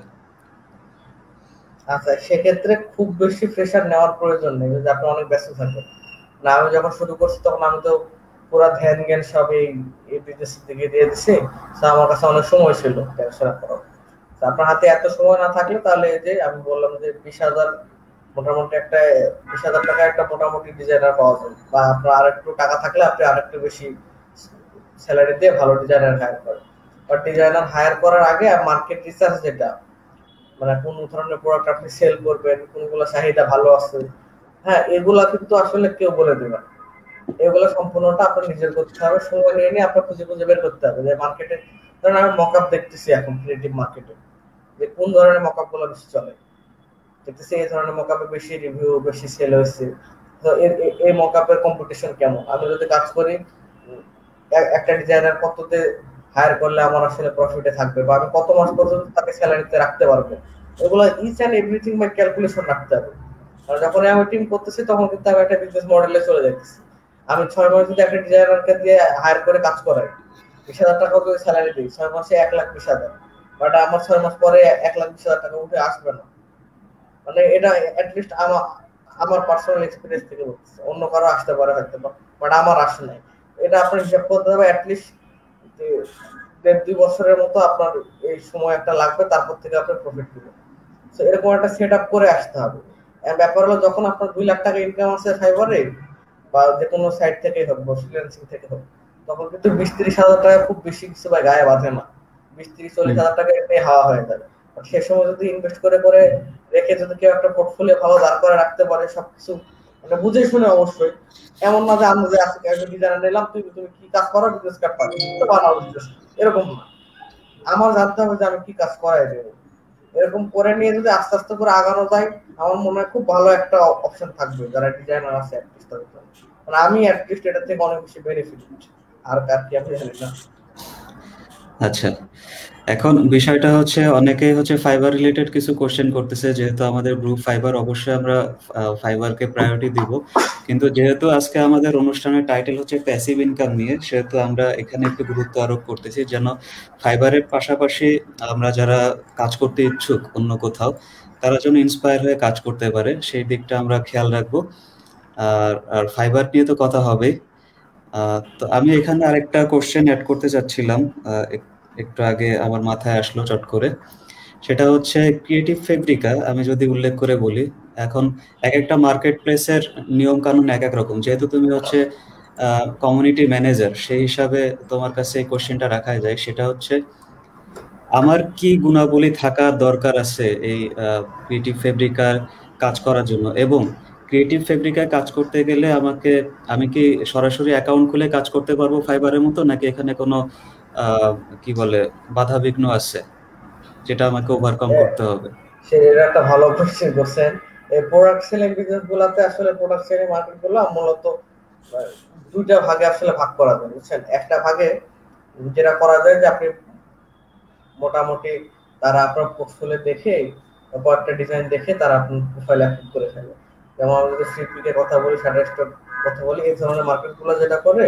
আচ্ছা, সেক্ষেত্রে খুব বেশি প্রেশার নেওয়ার প্রয়োজন নেই যদি আপনি অনেক ব্যস্ত থাকেন। না, আমি যখন শুরু করছি তখন আমি তো পুরা ধ্যান জ্ঞান সব এই বিজনেসের দিকে দিয়ে দিছি। তো আমার কাছে অনেক সময় ছিল পড়াশোনা করার। তো আপনার হাতে এত সময় না থাকলে, তাহলে এই যে আমি বললাম যে 20,000, মোটামুটি একটা 20,000 টাকা একটা মোটামুটি ডিজাইনার পাওয়া যায়, বা আপনার আর একটু টাকা থাকলে আপনি আরেকটু বেশি স্যালারি দিয়ে ভালো ডিজাইনার হায়ার করেন। বাট ডিজাইনার হায়ার করার আগে মার্কেট রিসার্চ, যেটা মানে কোন ধরনের প্রোডাক্ট আপনি সেল করবেন, কোনগুলো চাহিদা ভালো আছে, হ্যাঁ, এগুলা কিন্তু আসলে কেউ বলে দেবে না। এগুলো সম্পূর্ণটা আপনার নিজের করতে হবে, সময় নিয়ে নিয়ে আপনার খুঁজে খুঁজে বের করতে হবে যে মার্কেটে, ধরেন আমি মকআপ দেখতেছি এখন ক্রিয়েটিভ মার্কেটে, যে কোন ধরনের মকআপ গুলো বেশি চলে, দেখতেছি এই ধরনের মকআপে বেশি রিভিউ, বেশি সেল হয়েছে। তো এই মকআপের কম্পিটিশন কেমন, আমি যদি কাজ করি একটা ডিজাইনার কততে হায়ার করলে আমার আসলে প্রফিটে থাকবে, বা আমি কত মাস পর্যন্ত তাকে স্যালারিতে রাখতে পারবো, এগুলো each and everything by calculation রাখতে হবে। কারণ যখন আমি টিম করতেছি তখন কিন্তু আমি একটা বিজনেস মডেলে চলে যাইতেছি। আমি 6 মাস যদি একটা ডিজাইনারকে দিয়ে হায়ার করে কাজ করাই, 20,000 টাকা করে স্যালারি দিই, 6 মাসে 1,20,000, বাট আমার 6 মাস পরে 1,20,000 টাকা উঠে আসবে না। মানে এটা অ্যাটলিস্ট আমার আমার পার্সোনাল এক্সপেরিয়েন্স থেকে বলতেছি, অন্য কারো আসতে পারে হয়তো, বাট আমার আসে নাই। এটা আপনার হিসাব করতে হবে অ্যাটলিস্ট 1.5-2 বছরের মতো আপনার এই সময় একটা লাগবে, তারপর থেকে আপনার প্রফিট দিবে। তো এরকম একটা সেট আপ করে আসতে হবে। ব্যাপার হলো যখন আপনার 2 লাখ টাকা ইনকাম আছে ফাইবারে বা যে কোনো সাইট থেকে হোক বা ফ্রিল্যান্সিং থেকে হোক, তখন কিন্তু 20-30 হাজার টাকা খুব বেশি কিছু বা গায়ে বাঁধে না। 20-30-40 হাজার টাকা এটাই হাওয়া হয়ে যাবে। সে সময় যদি ইনভেস্ট করে করে রেখে যদি কেউ একটা পোর্টফোলিও ভালো দাঁড় করে রাখতে পারে, সবকিছু মানে বুঝে শুনে অবশ্যই, এমন না যে আমরা যে আজকে একটা ডিজাইনার নিলাম, তুমি কি কাজ করো, বিজনেস কার্ড পাবে তো বানাও বিজনেস, এরকম না। আমার জানতে হবে যে আমি কি কাজ করাই দেবো। এরকম করে নিয়ে যদি আস্তে আস্তে করে আগানো যায়, আমার মনে হয় খুব ভালো একটা অপশন থাকবে যারা ডিজাইনার আছে অ্যাটলিস্ট তাদের জন্য। মানে আমি অ্যাটলিস্ট এটা থেকে অনেক বেশি বেনিফিট হচ্ছে। আর কার কি আমি জানি না। আচ্ছা, এখন বিষয়টা হচ্ছে অনেকেই হচ্ছে ফাইবার রিলেটেড কিছু কোশ্চেন করতেছে, যেহেতু আমাদের গ্রুপ ফাইবার, অবশ্যই আমরা ফাইবারকে প্রায়োরিটি দিব, কিন্তু যেহেতু আজকে আমাদের অনুষ্ঠানের টাইটেল হচ্ছে প্যাসিভ ইনকাম নিয়ে, সেহেতু আমরা এখানে একটু গুরুত্ব আরোপ করতেছি যেন ফাইবারের পাশাপাশি আমরা যারা কাজ করতে ইচ্ছুক অন্য কোথাও, তারা যেন ইন্সপায়ার হয়ে কাজ করতে পারে, সেই দিকটা আমরা খেয়াল রাখবো। আর ফাইবার নিয়ে তো কথা হবেই। তো আমি এখানে আরেকটা কোশ্চেন অ্যাড করতে চাচ্ছিলাম, একটু আগে আমার মাথায় আসলো চট করে। সেটা হচ্ছে ক্রিয়েটিভ ফেব্রিকা আমি যদি উল্লেখ করে বলি, এখন এক একটা মার্কেট প্লেসের নিয়ম কানুন এক এক রকম, যেহেতু তুমি হচ্ছে কমিউনিটি ম্যানেজার, সেই হিসাবে তোমার কাছে এই কোশ্চেনটা রাখা যায়। সেটা হচ্ছে আমার কি গুণাবলী থাকা দরকার আছে এই ক্রিয়েটিভ ফেব্রিকার কাজ করার জন্য, এবং ক্রিয়েটিভ ফেব্রিকায় কাজ করতে গেলে আমি কি সরাসরি অ্যাকাউন্ট খুলে কাজ করতে পারবো ফাইবারের মতো, নাকি এখানে কোনো কি বলে বাধা বিঘ্ন আছে যেটা আমাকে ওভারকাম করতে হবে? সেটা একটা ভালো কোশ্চেন করছেন। এই প্রোডাক্ট সেলিং বিজনেস গুলাতে আসলে প্রোডাক্ট সেলিং মার্কেট গুলো মূলত দুইটা ভাগে আসলে ভাগ করা যায়, বুঝছেন। একটা ভাগে যেটা করা যায় যে আপনি মোটামুটি তারা আপনার পোর্টফোলিও দেখে কয়েকটা ডিজাইন দেখে তারা আপনার প্রোফাইল অ্যাক্টিভ করে ফেলে। যেমন আমরা যদি ফ্লিপকার্টের কথা বলি, শাটারস্টক কথা বলি, এই ধরনের মার্কেট গুলো যেটা করে,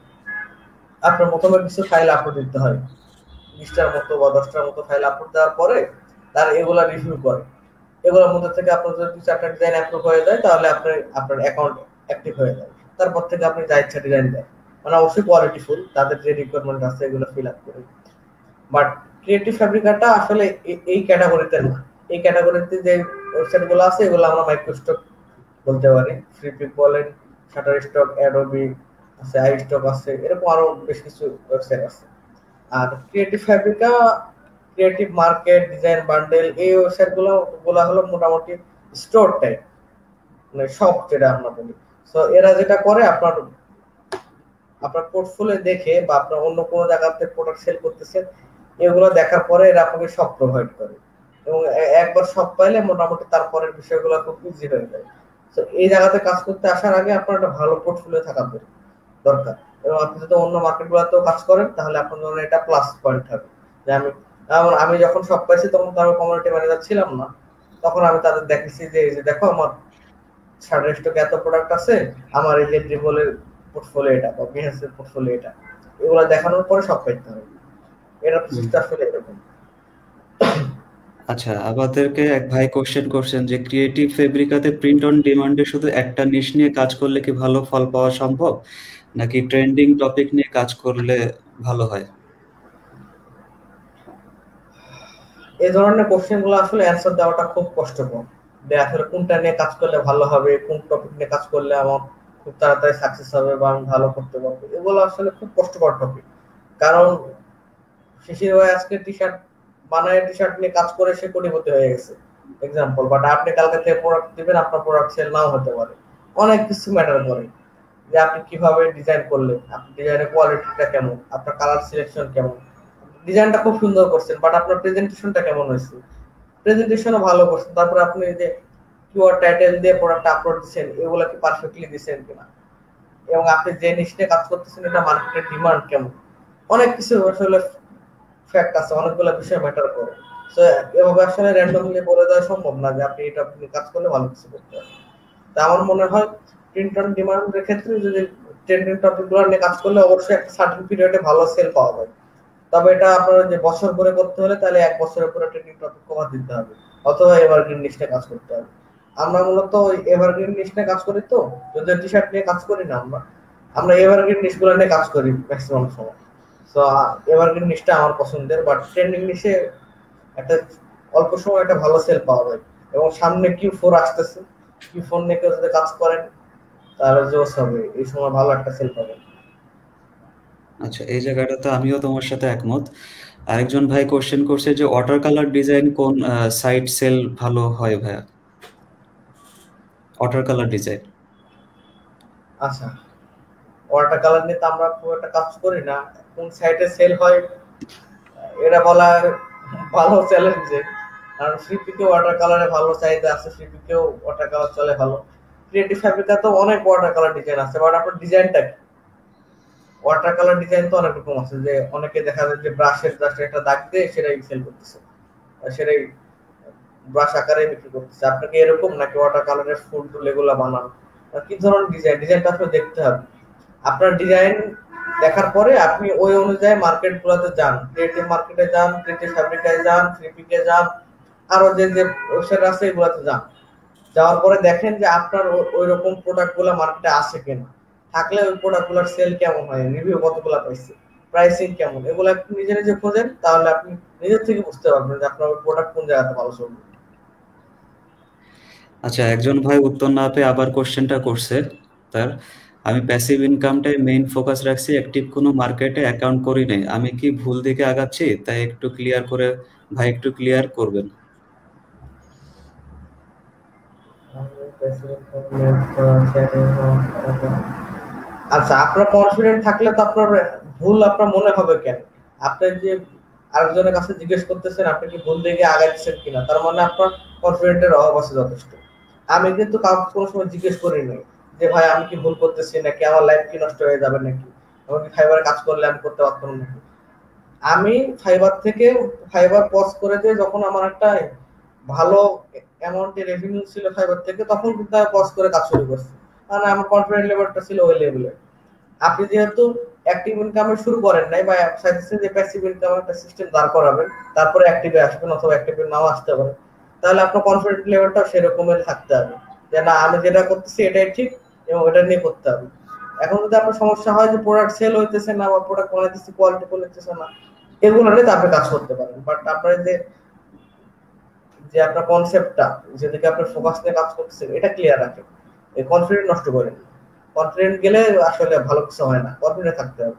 আপনার প্রথমে কিছু ফাইল আপলোড দিতে হয়, 20টার মতো বা 10টার মতো ফাইল আপলোড দেওয়ার পরে তার এগুলা রিভিউ করে। এগুলোর মধ্যে থেকে আপনার যদি 2-4টা ডিজাইন অ্যাপ্রুভ হয়ে যায়, তাহলে আপনার অ্যাকাউন্ট অ্যাক্টিভ হয়ে যায়। তারপর থেকে আপনি যা ইচ্ছা ডিজাইন দেন, মানে অবশ্যই কোয়ালিটিফুল, তাদের যে রিকোয়ারমেন্ট আছে এগুলো ফিল আপ করে। বাট ক্রিয়েটিভ ফ্যাব্রিকাটা আসলে এই ক্যাটাগরিতে না। এই ক্যাটাগরিতে যে ওয়েবসাইট গুলো আছে এগুলো আমরা মাইক্রোস্টক বলতে পারি, ফ্লিপকার্ট বলেন, শাটারস্টক, অ্যাডোবি আছে, আইস্টক আছে, এরকম আরো বেশ কিছু ওয়েবসাইট আছে। আর Creative Fabrica, Creative Market, Design Bundle, এই ওয়েবসাইট গুলো হলো মোটামুটি স্টোর টাইপ, মানে শপ যেটা আমরা বলি। সো এরা যেটা করে আপনার আপনার পোর্টফোলিও দেখে বা আপনার অন্য কোনো জায়গাতে প্রোডাক্ট সেল করতেছেন, এগুলো দেখার পরে এরা আপনাকে সব প্রোভাইড করে, এবং একবার সব পাইলে মোটামুটি তারপরের বিষয়গুলো খুব ইজি হয়ে যায়। তো এই জায়গাতে কাজ করতে আসার আগে আপনার একটা ভালো পোর্টফোলিও থাকা দরকার, এবং আপনি যদি অন্য মার্কেটগুলোতেও কাজ করেন তাহলে আপনার জন্য এটা প্লাস পয়েন্ট হবে। যে আমি যখন সব পাইছি তখন তো আমি কমিউনিটি ম্যানেজার ছিলাম না, তখন আমি তাদের দেখেছি যে এই যে দেখো আমার শাটারস্টকে এত প্রোডাক্ট আছে, আমার এই যে ড্রিবলের পোর্টফোলিও এটা বা বিহেন্সের পোর্টফোলিও এটা, এগুলো দেখানোর পরে সব পাইতে হবে। এটা প্রসেসটা আসলে এরকম। আচ্ছা, আমাদেরকে এক ভাই কোশ্চেন করছেন যে ক্রিয়েটিভ ফেব্রিকাতে প্রিন্ট অন ডিমান্ডে শুধু একটা নিশ নিয়ে কাজ করলে কি ভালো ফল পাওয়া সম্ভব, নাকি ট্রেন্ডিং টপিক নিয়ে কাজ করলে ভালো হয়? এই ধরনের কোশ্চেন গুলো আসলে অ্যান্সার দেওয়াটা খুব কষ্টকর, যে আসলে কোনটা নিয়ে কাজ করলে ভালো হবে, কোন টপিক নিয়ে কাজ করলে আমার খুব তাড়াতাড়ি সাকসেস হবে বা আমি ভালো করতে পারবো, এগুলো আসলে খুব কষ্টকর টপিক। কারণ শিশির ভাই আজকে টি শার্ট বানায়, টি শার্ট নিয়ে কাজ করে সে কোটিপতি হয়ে গেছে এক্সাম্পল, বাট আপনি কালকে থেকে প্রোডাক্ট দিবেন, আপনার প্রোডাক্ট সেল নাও হতে পারে। অনেক কিছু ম্যাটার করে, যে আপনি কিভাবে ডিজাইন করলেন, আপনি ডিজাইনের কোয়ালিটিটা কেমন, আপনার কালার সিলেকশন কেমন, ডিজাইনটা খুব সুন্দর করছেন বাট আপনার প্রেজেন্টেশনটা কেমন হয়েছে, প্রেজেন্টেশনও ভালো করছেন, তারপরে আপনি যে কিওয়ার্ড টাইটেল দিয়ে প্রোডাক্ট আপলোড দিচ্ছেন, এগুলো কি পারফেক্টলি দিচ্ছেন কিনা, এবং আপনি যে নিশে কাজ করতেছেন এটা মার্কেটের ডিমান্ড কেমন, অনেক কিছু আসলে ফ্যাক্ট আছে, অনেকগুলো বিষয় ম্যাটার করে। তো এভাবে আসলে র্যান্ডমলি বলে দেওয়া সম্ভব না যে আপনি এটা আপনি কাজ করলে ভালো কিছু করতে পারবেন। তা আমার মনে হয় প্রিন্ট অন ডিমান্ডের ক্ষেত্রে যদি ট্রেন্ডিং টপিকগুলো নিয়ে কাজ করলে অবশ্যই একটা সার্টেন পিরিয়ডে ভালো সেল পাওয়া যায়। তবে এটা আপনার যে বছর করে করতে হলে তাহলে 1 বছরের পুরো ট্রেন্ডিং টপিক কভার দিতে হবে, অথবা এভারগ্রিন নিশে কাজ করতে হবে। আমরা মূলত এভারগ্রিন নিশ নিয়ে কাজ করি, তো যদি টি-শার্ট নিয়ে কাজ করি না, আমরা এভারগ্রিন নিশগুলো নিয়ে কাজ করি ম্যাক্সিমাম সময়। তো এভারগ্রিন নিশটা আমার পছন্দের, বাট ট্রেন্ডিং নিশে একটা অল্প সময় একটা ভালো সেল পাওয়া যায়। এবং সামনে Q4 আসতেছে, Q4 নিয়ে কেউ যদি কাজ করেন তাহলে জোস হবে, এই সময় ভালো একটা সেল পাবেন। আচ্ছা, এই জায়গাটাতে আমিও তোমার সাথে একমত। আরেকজন ভাই কোশ্চেন করছে যে ওয়াটার কালার ডিজাইন কোন সাইট সেল ভালো হয় ভাইয়া? Water colour design. আচ্ছা, ওয়াটার কালার নিয়ে তো আমরা খুব একটা কাজ করি না, কোন সাইটে সেল হয় এটা বলা ভালো চ্যালেঞ্জিং। কারণ ফ্রিপিকে ওয়াটার কালারে ভালো চাহিদা আছে, ফ্রিপিকেও ওয়াটার কালার চলে ভালো। ক্রিয়েটিভ ফ্যাব্রিকাতে অনেক ওয়াটার কালার ডিজাইন আছে, বাট আপনার ডিজাইনটা কি? ওয়াটার কালার ডিজাইন তো অনেক রকম আছে, যে অনেকে দেখা যায় যে ব্রাশের জাস্ট একটা দাগ দিয়ে সেটাই সেল করতেছে, সেটাই ব্রাশ আকারে বিক্রি করতেছে। আপনাকে এরকম নাকি ওয়াটার কালারের ফুল টুল এগুলো বানান, কি ধরনের ডিজাইনটা আপনি দেখতে হবে। আপনার ডিজাইন দেখার পরে আপনি ওই অনুযায়ী মার্কেট গুলোতে যান, ক্রিয়েটিভ মার্কেটে যান, ক্রিয়েটিভ ফ্যাব্রিকায় যান, ফ্রিপিকে যান, আরো যে যে ওয়েবসাইট আছে এগুলোতে যান। যাওয়ার পরে দেখেন যে আপনার ওই রকম প্রোডাক্ট গুলো মার্কেটে আছে কিনা, থাকলে ওই প্রোডাক্ট গুলোর সেল কেমন হয়, রিভিউ কতগুলো পাইছে, প্রাইসিং কেমন, এগুলো আপনি নিজে নিজে খোঁজেন, তাহলে আপনি নিজের থেকে বুঝতে পারবেন যে আপনার প্রোডাক্ট কোন জায়গাতে ভালো চলবে। আচ্ছা, একজন ভাই উত্তর না পেয়ে আবার কোশ্চেনটা করছে তার, আমি প্যাসিভ ইনকামটাই মেইন ফোকাস রাখছি, অ্যাক্টিভ কোনো মার্কেটে অ্যাকাউন্ট করি নাই, আমি কি ভুল দিকে আগাচ্ছি? তাই একটু ক্লিয়ার করে ভাই, একটু ক্লিয়ার করবেন। আচ্ছা, আপনার কনফিডেন্ট থাকলে তো আপনার ভুল আপনার মনে হবে কেন? আপনি যে আরেকজনের কাছে জিজ্ঞেস করতেছেন আপনি কি ভুল দিকে আগাচ্ছেন কিনা, তার মানে আপনার কনফিডেন্টের অভাব আছে যথেষ্ট। আমি কিন্তু কাউকে কোনো সময় জিজ্ঞেস করি নাই যে ভাই আমি কি ভুল করতেছি নাকি, আমার লাইফ কি নষ্ট হয়ে যাবে নাকি, আমি কি ফাইবারে কাজ করলে আমি করতে পারতাম নাকি। আমি ফাইবার পজ করে দিয়ে যখন আমার একটা ভালো অ্যামাউন্টের রেভিনিউ ছিল ফাইবার থেকে, তখন কিন্তু আমি পজ করে কাজ শুরু করছি, কারণ আমার কনফিডেন্ট লেভেলটা ছিল ওই লেভেলে। আপনি যেহেতু অ্যাক্টিভ ইনকামে শুরু করেন নাই, বা চাইতেছেন যে প্যাসিভ ইনকাম একটা সিস্টেম দাঁড় করাবেন, তারপরে অ্যাক্টিভে আসবেন অথবা অ্যাক্টিভে নাও আসতে পারে, তাহলে আপনার কনফিডেন্ট লেভেলটা সেরকমের থাকতে হবে যে না আমি যেটা করতেছি এটাই ঠিক এবং এটা নিয়ে করতে হবে। এখন যদি আপনার সমস্যা হয় যে প্রোডাক্ট সেল হইতেছে না বা প্রোডাক্ট বানাইতেছি কোয়ালিটি হইতেছে না, এগুলো নিয়ে আপনি কাজ করতে পারেন। বাট আপনার যে যে আপনার কনসেপ্টটা, যেদিকে আপনার ফোকাস নিয়ে কাজ করতেছেন, এটা ক্লিয়ার রাখেন, এই কনফিডেন্ট নষ্ট করেন। কনফিডেন্ট গেলে আসলে ভালো কিছু হয় না, কনফিডেন্ট থাকতে হবে।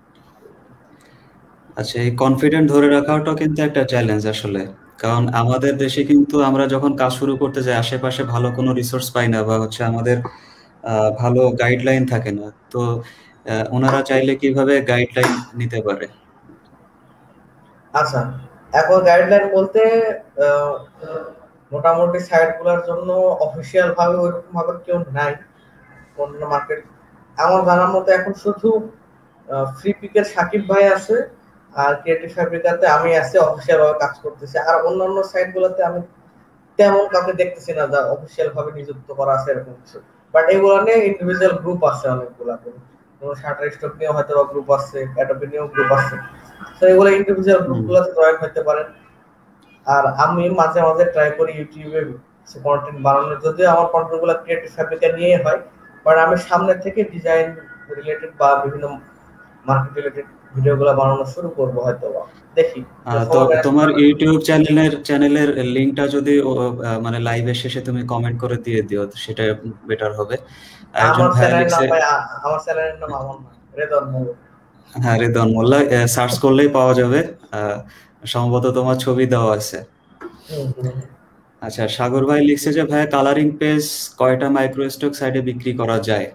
আচ্ছা, এই কনফিডেন্ট ধরে রাখাটাও কিন্তু একটা চ্যালেঞ্জ আসলে, কারণ আমাদের দেশে কিন্তু আমরা যখন কাজ শুরু করতে যাই আশেপাশে ভালো কোনো রিসোর্স পাই না, বা হচ্ছে আমাদের ভালো গাইডলাইন থাকে না। তো ওনারা চাইলে কিভাবে গাইডলাইন নিতে পারে? আচ্ছা, এখন গাইডলাইন বলতে আহ, মোটামুটি সাইট গুলার জন্য অফিসিয়াল ভাবে ওইরকম ভাবে কেউ নাই অন্য মার্কেট। আমার জানার মতো এখন শুধু ফ্রি পিকের সাকিব ভাই আছে, আর ক্রিয়েটিভ ফ্যাব্রিকাতে আমি আছি, অফিসিয়াল ভাবে কাজ করতেছি। আর অন্যান্য সাইট গুলোতে আমি তেমন কাউকে দেখতেছি না যা অফিসিয়াল ভাবে নিযুক্ত করা আছে এরকম কিছু। বাট এগুলো নিয়ে ইন্ডিভিজুয়াল গ্রুপ আছে অনেকগুলা, যেমন শাটার স্টক নিয়েও হয়তো গ্রুপ আছে, অ্যাডোবি নিয়েও গ্রুপ আছে। তো এগুলো ইন্ডিভিজুয়াল গ্রুপগুলোতে জয়েন হতে পারেন। আর আমি মাঝে মাঝে ট্রাই করি ইউটিউবে কন্টেন্ট বানানোর, যদিও আমার কন্টেন্ট গুলো ক্রিয়েটিভ ফ্যাব্রিকা নিয়ে হয়, বাট আমি সামনে থেকে ডিজাইন রিলেটেড বা বিভিন্ন মার্কেট রিলেটেড ভিডিওগুলো বানানো শুরু করবো হয়তো, দেখি। তো তোমার ইউটিউব চ্যানেলের লিংকটা যদি মানে লাইভের শেষে তুমি কমেন্ট করে দিয়ে দিও, সেটা বেটার হবে। একজন ভাই লিখছে, আমার চ্যানেলের নাম আমার নাম রেদন মোল্লা। হ্যাঁ, রেদন মোল্লা, সার্চ করলেই পাওয়া যাবে। সম্ভবত তোমার ছবি দেওয়া আছে। আচ্ছা, সাগর ভাই লিখছে যে ভাই কালারিং পেজ কয়টা মাইক্রো স্টক সাইটে বিক্রি করা যায়?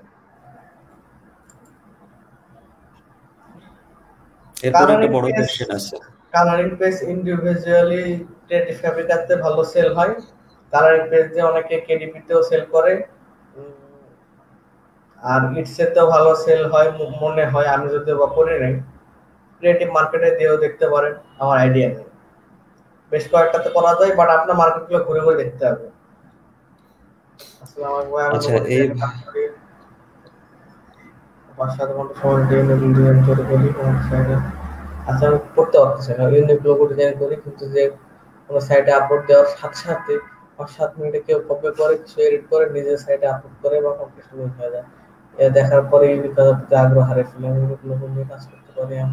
এরপর একটা বড় কোশ্চেন আছে। কালারিং পেজ ইন্ডিভিজুয়ালি ক্রিয়েটিভ ফ্যাব্রিকাতে ভালো সেল হয়, কালারিং পেজ যে অনেকে কেডিপি তেও সেল করে, আর ইটসেতেও ভালো সেল হয় মনে হয়, আমি যদিও বা করি নাই। ক্রিয়েটিভ মার্কেটে দিয়েও দেখতে পারেন, আমার আইডিয়া নেই, বেশ কয়েকটাতে করা যায়, বাট আপনার মার্কেটগুলো ঘুরে ঘুরে দেখতে হবে। আসসালামু আলাইকুম ভাই, আমি আচ্ছা, লোগো এই ডিজাইনে কাজ করি, 5-7 ঘন্টা সময় ডিজাইন করে করি আমার সাইডে। আচ্ছা, আমি করতে পারতেছি না, ইউনিক লোগো ডিজাইন করি, কিন্তু যে কোনো সাইটে আপলোড দেওয়ার সাথে সাথে 5-7 মিনিটে কেউ কপি করে কিছু এডিট করে নিজের সাইটে আপলোড করে বা কম্পিটিশন হয়ে যায়। এ দেখার পরে ইউনিক কাজের প্রতি আগ্রহ হারিয়ে ফেলে, আমি ইউনিক লোগো নিয়ে কাজ করতে পারি আমি।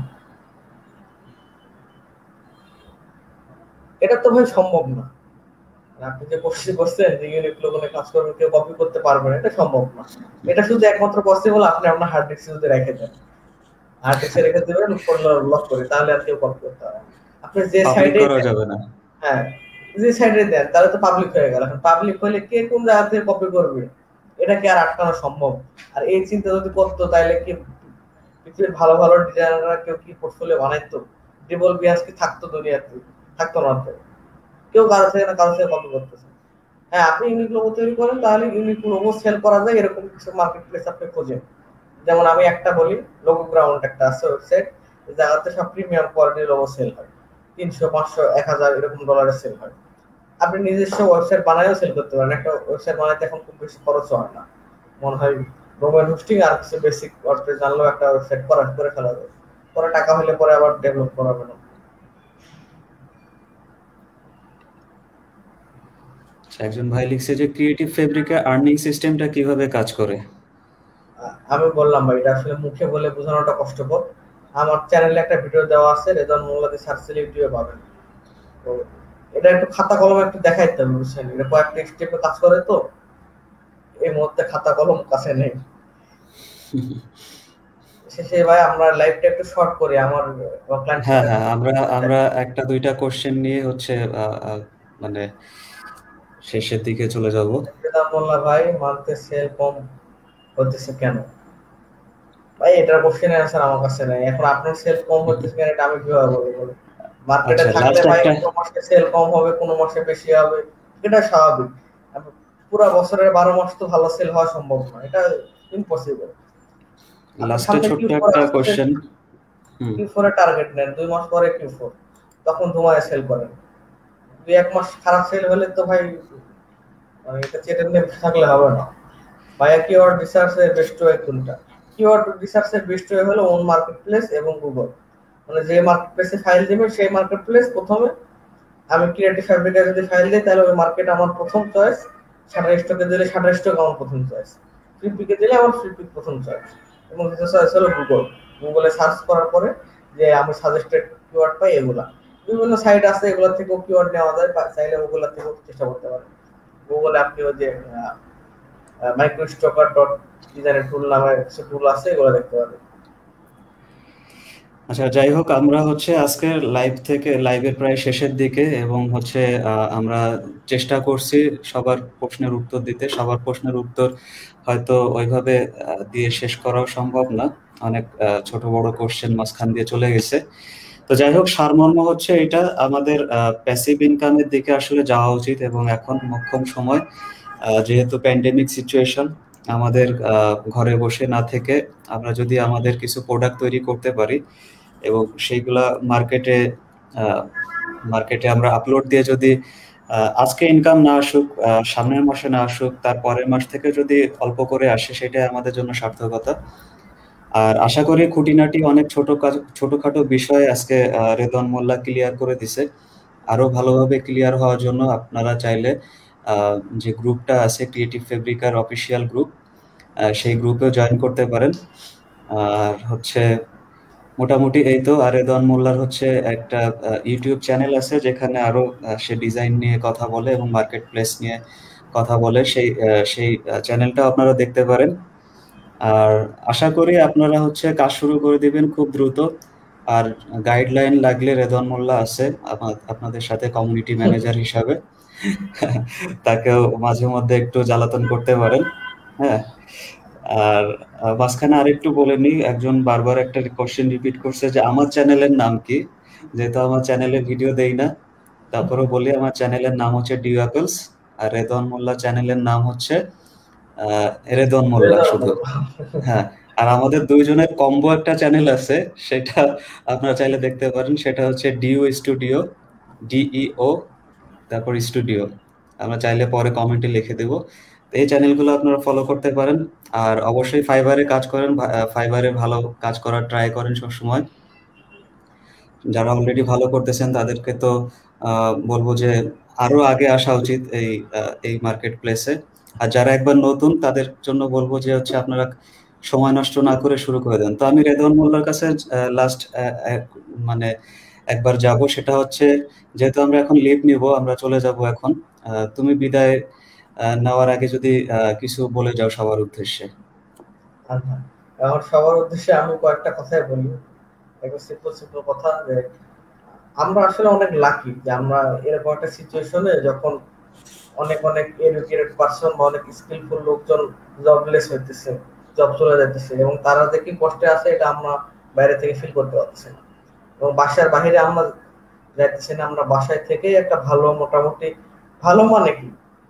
এটা তো ভাই সম্ভব না, আপনি যে কোশ্চেন করছেন যে ইউনিক লোগো নিয়ে কাজ করবেন কেউ কপি করতে পারবে না, এটা সম্ভব না। এটা শুধু একমাত্র পসিবল আপনি আপনার হার্ড ডিস্কে যদি রেখে দেন, হার্ড ডিস্কে রেখে দেবেন ফোন লক করে, তাহলে আর কেউ কপি করতে পারবে না। আপনি যে পাবলিক সাইডে, করা যাবে না। হ্যাঁ, যে সাইডে দেন তাহলে তো পাবলিক হয়ে গেল। এখন পাবলিক হলে কে কোন জায়গা থেকে কপি করবে, এটা কি আর আটকানো সম্ভব? আর এই চিন্তা যদি করতো তাহলে কি পৃথিবীর ভালো ভালো ডিজাইনাররা কেউ কি পোর্টফোলিও বানাইতো? ডিবল বিয়াস কি থাকতো দুনিয়াতে? থাকতো না তো। কেউ কারো থেকে না কারো থেকে কপি করতেছে। হ্যাঁ, আপনি ইউনিক লোগো তৈরি করেন, তাহলে ইউনিক লোগো সেল করা যায় এরকম কিছু মার্কেট প্লেস আপনি খোঁজেন। যেমন আমি একটা বলি, লোগো গ্রাউন্ড একটা আছে ওয়েবসাইট, জায়গাতে সব প্রিমিয়াম কোয়ালিটির লোগো সেল হয়, 300, 500, 1000 এরকম ডলারের সেল হয়। আপনি নিজস্ব ওয়েবসাইট বানায়ও সেল করতে পারেন। একটা ওয়েবসাইট বানাইতে এখন খুব বেশি খরচ হয় না, মনে হয় ডোমেইন হোস্টিং আর কিছু বেসিক ওয়ার্ডপ্রেস জানলেও একটা ওয়েবসাইট করে ফেলা যায়। পরে টাকা হলে পরে আবার ডেভেলপ করাবে না। একজন ভাই লিখছে যে ক্রিয়েটিভ ফেব্রিকে আর্নিং সিস্টেমটা কিভাবে কাজ করে। আমি বললাম ভাই, এটা আসলে মুখে বলে বোঝানোটা কষ্টকর। আমার চ্যানেলে একটা ভিডিও দেওয়া আছে, রেজন মোল্লাদের সার্চ দিলে ইউটিউবে পাবেন। তো এটা একটু খাতা কলমে একটু দেখাইতে হবে, বুঝছেন? এটা কয়েকটা স্টেপে কাজ করে, তো এই মুহূর্তে খাতা কলম কাছে নেই। শেষে ভাই আমরা লাইভটা একটু শর্ট করি, আমার ক্লায়েন্টের হ্যাঁ সাথে। হ্যাঁ, আমরা আমরা একটা দুইটা কোশ্চেন নিয়ে হচ্ছে মানে শেষের দিকে চলে যাব। রেজন মোল্লা ভাই, মান্থে সেল কম হতেছে কেন? ভাই এটার কোশ্চেনের অ্যান্সার আমার কাছে নাই। এখন আপনার সেল কম হতেছে কেন এটা আমি কিভাবে বলবো? মার্কেটে আচ্ছা, থাকলে লাস্ট ভাই একটা। কোনো মাসে সেল কম হবে, কোনো মাসে বেশি হবে, এটা স্বাভাবিক। পুরো বছরের 12 মাস তো ভালো সেল হওয়া সম্ভব না, এটা ইম্পসিবল। আপনি লাস্টে সামনে ছোট্ট Q4 একটা আসছে, কোশ্চেন। হুম। Q4 এর টার্গেট নেন, 2 মাস পরে Q4, তখন ধুমায় সেল করেন। 2-1 মাস খারাপ সেল হলে তো ভাই মানে এটা চেটে নিয়ে থাকলে হবে না। ভাইয়া কিওয়ার্ড রিসার্চের বেস্ট ওয়ে কোনটা? কিওয়ার্ড রিসার্চের বেস্ট ওয়ে হলো ওন মার্কেট প্লেস এবং গুগল। মানে যে মার্কেট প্লেসে ফাইল দিবেন সেই মার্কেট প্লেস প্রথমে, আমি ক্রিয়েটিভ ফ্যাব্রিকে যদি ফাইল দিই তাহলে ওই মার্কেট আমার প্রথম চয়েস, শাটার স্টকে দিলে শাটার স্টক আমার প্রথম চয়েস, ফ্লিপিকে দিলে আমার ফ্লিপিক প্রথম চয়েস, এবং দ্বিতীয় চয়েস হলো গুগল। গুগলে সার্চ করার পরে যে আমি সাজেস্টেড কিওয়ার্ড পাই এগুলা, বিভিন্ন সাইট আছে এগুলা থেকেও কিওয়ার্ড নেওয়া যায়, চাইলে ওগুলা থেকেও চেষ্টা করতে পারেন। গুগলে আপনি ওই যে মাইক্রোস্টকার ডট ডিজাইনের টুল নামে কিছু টুল আছে, এগুলো দেখতে পাবেন। আচ্ছা, যাই হোক, আমরা হচ্ছে আজকের লাইভের প্রায় শেষের দিকে, এবং হচ্ছে আমরা চেষ্টা করছি সবার প্রশ্নের উত্তর দিতে। সবার প্রশ্নের উত্তর হয়তো ওইভাবে দিয়ে শেষ করাও সম্ভব না, অনেক ছোট বড় কোশ্চেন মাঝখান দিয়ে চলে গেছে। তো যাই হোক, সারমর্ম হচ্ছে এটা, আমাদের প্যাসিভ ইনকামের দিকে আসলে যাওয়া উচিত, এবং এখন মোক্ষম সময়। যেহেতু প্যান্ডেমিক সিচুয়েশন, আমাদের ঘরে বসে না থেকে আমরা যদি আমাদের কিছু প্রোডাক্ট তৈরি করতে পারি এবং সেইগুলা মার্কেটে আমরা আপলোড দিয়ে যদি আজকে ইনকাম না আসুক, সামনের মাসে না আসুক, তার পরের মাস থেকে যদি অল্প করে আসে, সেটাই আমাদের জন্য সার্থকতা। আর আশা করি খুঁটিনাটি অনেক ছোটখাটো বিষয় আজকে রেদওয়ান মোল্লা ক্লিয়ার করে দিছে। আরো ভালোভাবে ক্লিয়ার হওয়ার জন্য আপনারা চাইলে যে গ্রুপটা আছে ক্রিয়েটিভ ফেব্রিকার অফিসিয়াল গ্রুপ, সেই গ্রুপেও জয়েন করতে পারেন। আর হচ্ছে মোটামুটি এই তো। আর রেদওয়ান মোল্লার হচ্ছে একটা ইউটিউব চ্যানেল আছে, যেখানে আরো সে ডিজাইন নিয়ে কথা বলে এবং মার্কেট প্লেস নিয়ে কথা বলে, সেই চ্যানেলটা আপনারা দেখতে পারেন। আর আশা করি আপনারা হচ্ছে কাজ শুরু করে দিবেন খুব দ্রুত। আর গাইডলাইন লাগলে রেদওয়ান মোল্লা আছে আপনাদের সাথে কমিউনিটি ম্যানেজার হিসাবে। তাকেও মাঝে মধ্যে একটু জ্বালাতন করতে পারেন। হ্যাঁ। আর মাঝখানে আরেকটু বলে নিই, একজন বারবার একটা কোশ্চেন রিপিট করছে যে আমার চ্যানেলের নাম কি। যেহেতু আমার চ্যানেলে ভিডিও দেই না, তারপরেও বলি আমার চ্যানেলের নাম হচ্ছে ডিউ অ্যাপেলস, আর রেদওয়ান মোল্লা চ্যানেলের নাম হচ্ছে রেদওয়ান মোল্লা শুধু। হ্যাঁ, আর আমাদের দুইজনের কম্বো একটা চ্যানেল আছে, সেটা আপনারা চাইলে দেখতে পারেন। সেটা হচ্ছে ডিও স্টুডিও, ডিইও তারপর স্টুডিও। আমরা চাইলে পরে কমেন্টে লিখে দেব। তো এই চ্যানেলগুলো আপনারা ফলো করতে পারেন। আর অবশ্যই ফাইবারে কাজ করেন, ফাইবারে ভালো কাজ করার ট্রাই করেন সবসময়। যারা অলরেডি ভালো করতেছেন তাদেরকে তো বলবো যে আরো আগে আসা উচিত এই মার্কেট প্লেসে। আর যারা একবার নতুন তাদের জন্য বলবো যে হচ্ছে আপনারা সময় নষ্ট না করে শুরু করে দেন। তো আমি রেদওয়ান মোল্লার কাছে লাস্ট মানে একবার যাব, সেটা হচ্ছে যেহেতু আমরা এখন লিভ নিব, আমরা চলে যাব এখন। তুমি বিদায় নেওয়ার আগে যদি কিছু বলে যাও সবার উদ্দেশ্যে। আচ্ছা, এখন সবার উদ্দেশ্যে আমি কয়েকটা কথাই বলি। একটা সিম্পল সিম্পল কথা, যে আমরা আসলে অনেক লাকি যে আমরা এরকম একটা সিচুয়েশনে যখন অনেক অনেক এডুকেটেড পারসন বা অনেক স্কিলফুল লোকজন জবলেস হইতেছে, জব চলে যাইতেছে, এবং তারা যে কি কষ্টে আছে এটা আমরা বাইরে থেকে ফিল করতে পারতেছি না। এবং বাসার বাইরে আমরা যাইতেছি না, আমরা বাসায় থেকেই একটা ভালো, মোটামুটি ভালো মানে কি,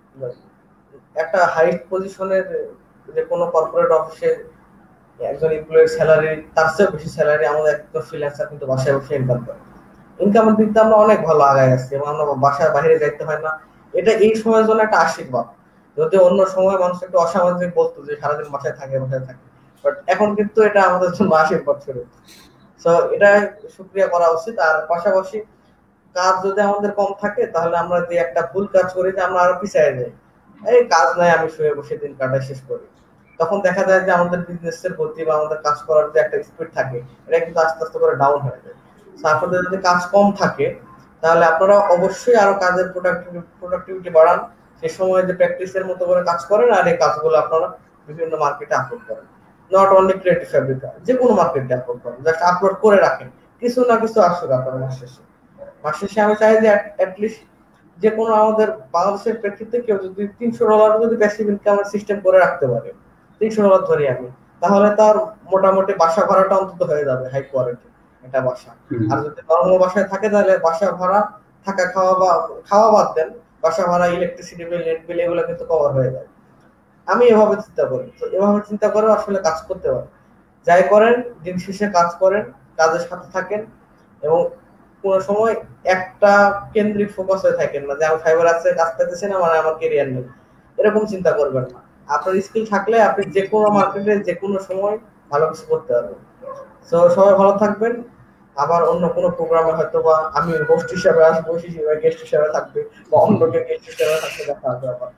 একটা হাই পজিশনের যে কোনো কর্পোরেট অফিসে একজন এমপ্লয়ির স্যালারি, তার চেয়ে বেশি স্যালারি আমাদের একজন ফ্রিল্যান্সার কিন্তু বাসায় বসে ইনকাম করে। ইনকামের দিক দিয়ে আমরা অনেক ভালো আগায় আছি এবং আমরা বাসার বাইরে যাইতে হয় না। এটা এই সময়ের জন্য একটা আশীর্বাদ। যদি অন্য সময় মানুষ একটু অসামাজিক বলতো যে সারাদিন বাসায় থাকে বাসায় থাকে, বাট এখন কিন্তু এটা আমাদের জন্য আশীর্বাদ ছিল। তো এটা শুকরিয়া করা উচিত। আর পাশাপাশি কাজ যদি আমাদের কম থাকে তাহলে আমরা যে একটা ভুল কাজ করি যে আমরা আরো পিছিয়ে যাই, এই কাজ নাই আমি শুয়ে বসে দিন কাটাই শেষ করি, তখন দেখা যায় যে আমাদের বিজনেসের গতি বা আমাদের কাজ করার যে একটা স্পিড থাকে এটা কিন্তু আস্তে আস্তে করে ডাউন হয়ে যায়। আপনাদের যদি কাজ কম থাকে তাহলে আপনারা অবশ্যই আরো কাজের প্রোডাক্টিভিটি বাড়ান, সে সময় যে প্র্যাকটিসের মতো করে কাজ করেন, আর এই কাজগুলো আপনারা বিভিন্ন মার্কেটে আপলোড করেন। নট অনলি ক্রিয়েটিভ ফ্যাব্রিকা, যে কোনো মার্কেটে আপলোড করেন, জাস্ট আপলোড করে রাখেন, কিছু না কিছু আসুক আপনার মাস শেষে। মাস শেষে আমি চাই যে অ্যাটলিস্ট যে কোনো আমাদের বাংলাদেশের প্রেক্ষিতে কেউ যদি $300 যদি প্যাসিভ ইনকামের সিস্টেম করে রাখতে পারে, $300 ধরি আমি, তাহলে তার মোটামুটি বাসা ভাড়াটা অন্তত হয়ে যাবে হাই কোয়ালিটি একটা বাসা। আর যদি নরমাল বাসায় থাকে তাহলে বাসা ভাড়া, থাকা খাওয়া বা খাওয়া বাদ দেন, বাসা ভাড়া, ইলেকট্রিসিটি বিল, নেট বিল এগুলো কিন্তু কভার হয়ে যায়। আমি এভাবে চিন্তা করি। তো এভাবে চিন্তা করে আসলে কাজ করতে পারেন। যাই করেন দিন শেষে কাজ করেন, কাজের সাথে থাকেন, এবং কোনো সময় একটা কেন্দ্রিক ফোকাস হয়ে থাকেন না যে আমি ফাইবার আছে কাজ পেতেছি না মানে আমার কেরিয়ার নেই, এরকম চিন্তা করবেন না। আপনার স্কিল থাকলে আপনি যে কোনো মার্কেটে যে কোনো সময় ভালো কিছু করতে পারবেন। তো সবাই ভালো থাকবেন। আবার অন্য কোনো প্রোগ্রামে হয়তো বা আমি হোস্ট হিসাবে আসবো, গেস্ট হিসাবে থাকবে, বা অন্য কেউ গেস্ট হিসাবে থাকতে দেখা হবে আবার।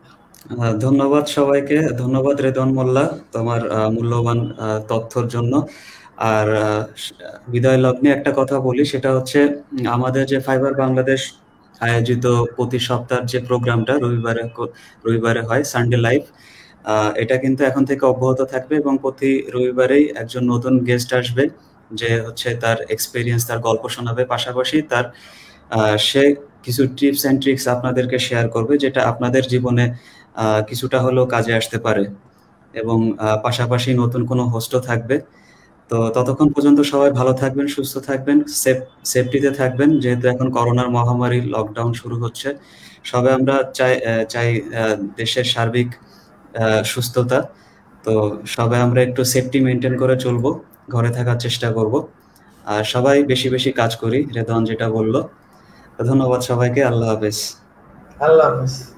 ধন্যবাদ সবাইকে। ধন্যবাদ রেদওয়ান মোল্লা তোমার মূল্যবান তথ্যর জন্য। আর বিদায় লগ্নে একটা কথা বলি, সেটা হচ্ছে আমাদের যে ফাইবার বাংলাদেশ আয়োজিত প্রতি সপ্তাহের যে প্রোগ্রামটা রবিবারে হয়, সানডে লাইভ, এটা কিন্তু এখন থেকে অব্যাহত থাকবে এবং প্রতি রবিবারেই একজন নতুন গেস্ট আসবে, যে হচ্ছে তার এক্সপিরিয়েন্স, তার গল্প শোনাবে, পাশাপাশি তার সে কিছু টিপস অ্যান্ড ট্রিক্স আপনাদেরকে শেয়ার করবে, যেটা আপনাদের জীবনে কিছুটা হলেও কাজে আসতে পারে। এবং পাশাপাশি নতুন কোনো হোস্টও থাকবে। তো ততক্ষণ পর্যন্ত সবাই ভালো থাকবেন, সুস্থ থাকবেন, সেফটিতে থাকবেন, যেহেতু এখন করোনার মহামারী, লকডাউন শুরু হচ্ছে। সবাই আমরা চাই দেশের সার্বিক সুস্থতা। তো সবাই আমরা একটু সেফটি মেনটেন করে চলবো, ঘরে থাকার চেষ্টা করব, আর সবাই বেশি বেশি কাজ করি, রেদওয়ান যেটা বললো। ধন্যবাদ সবাইকে। আল্লাহ হাফেজ। আল্লাহ হাফেজ।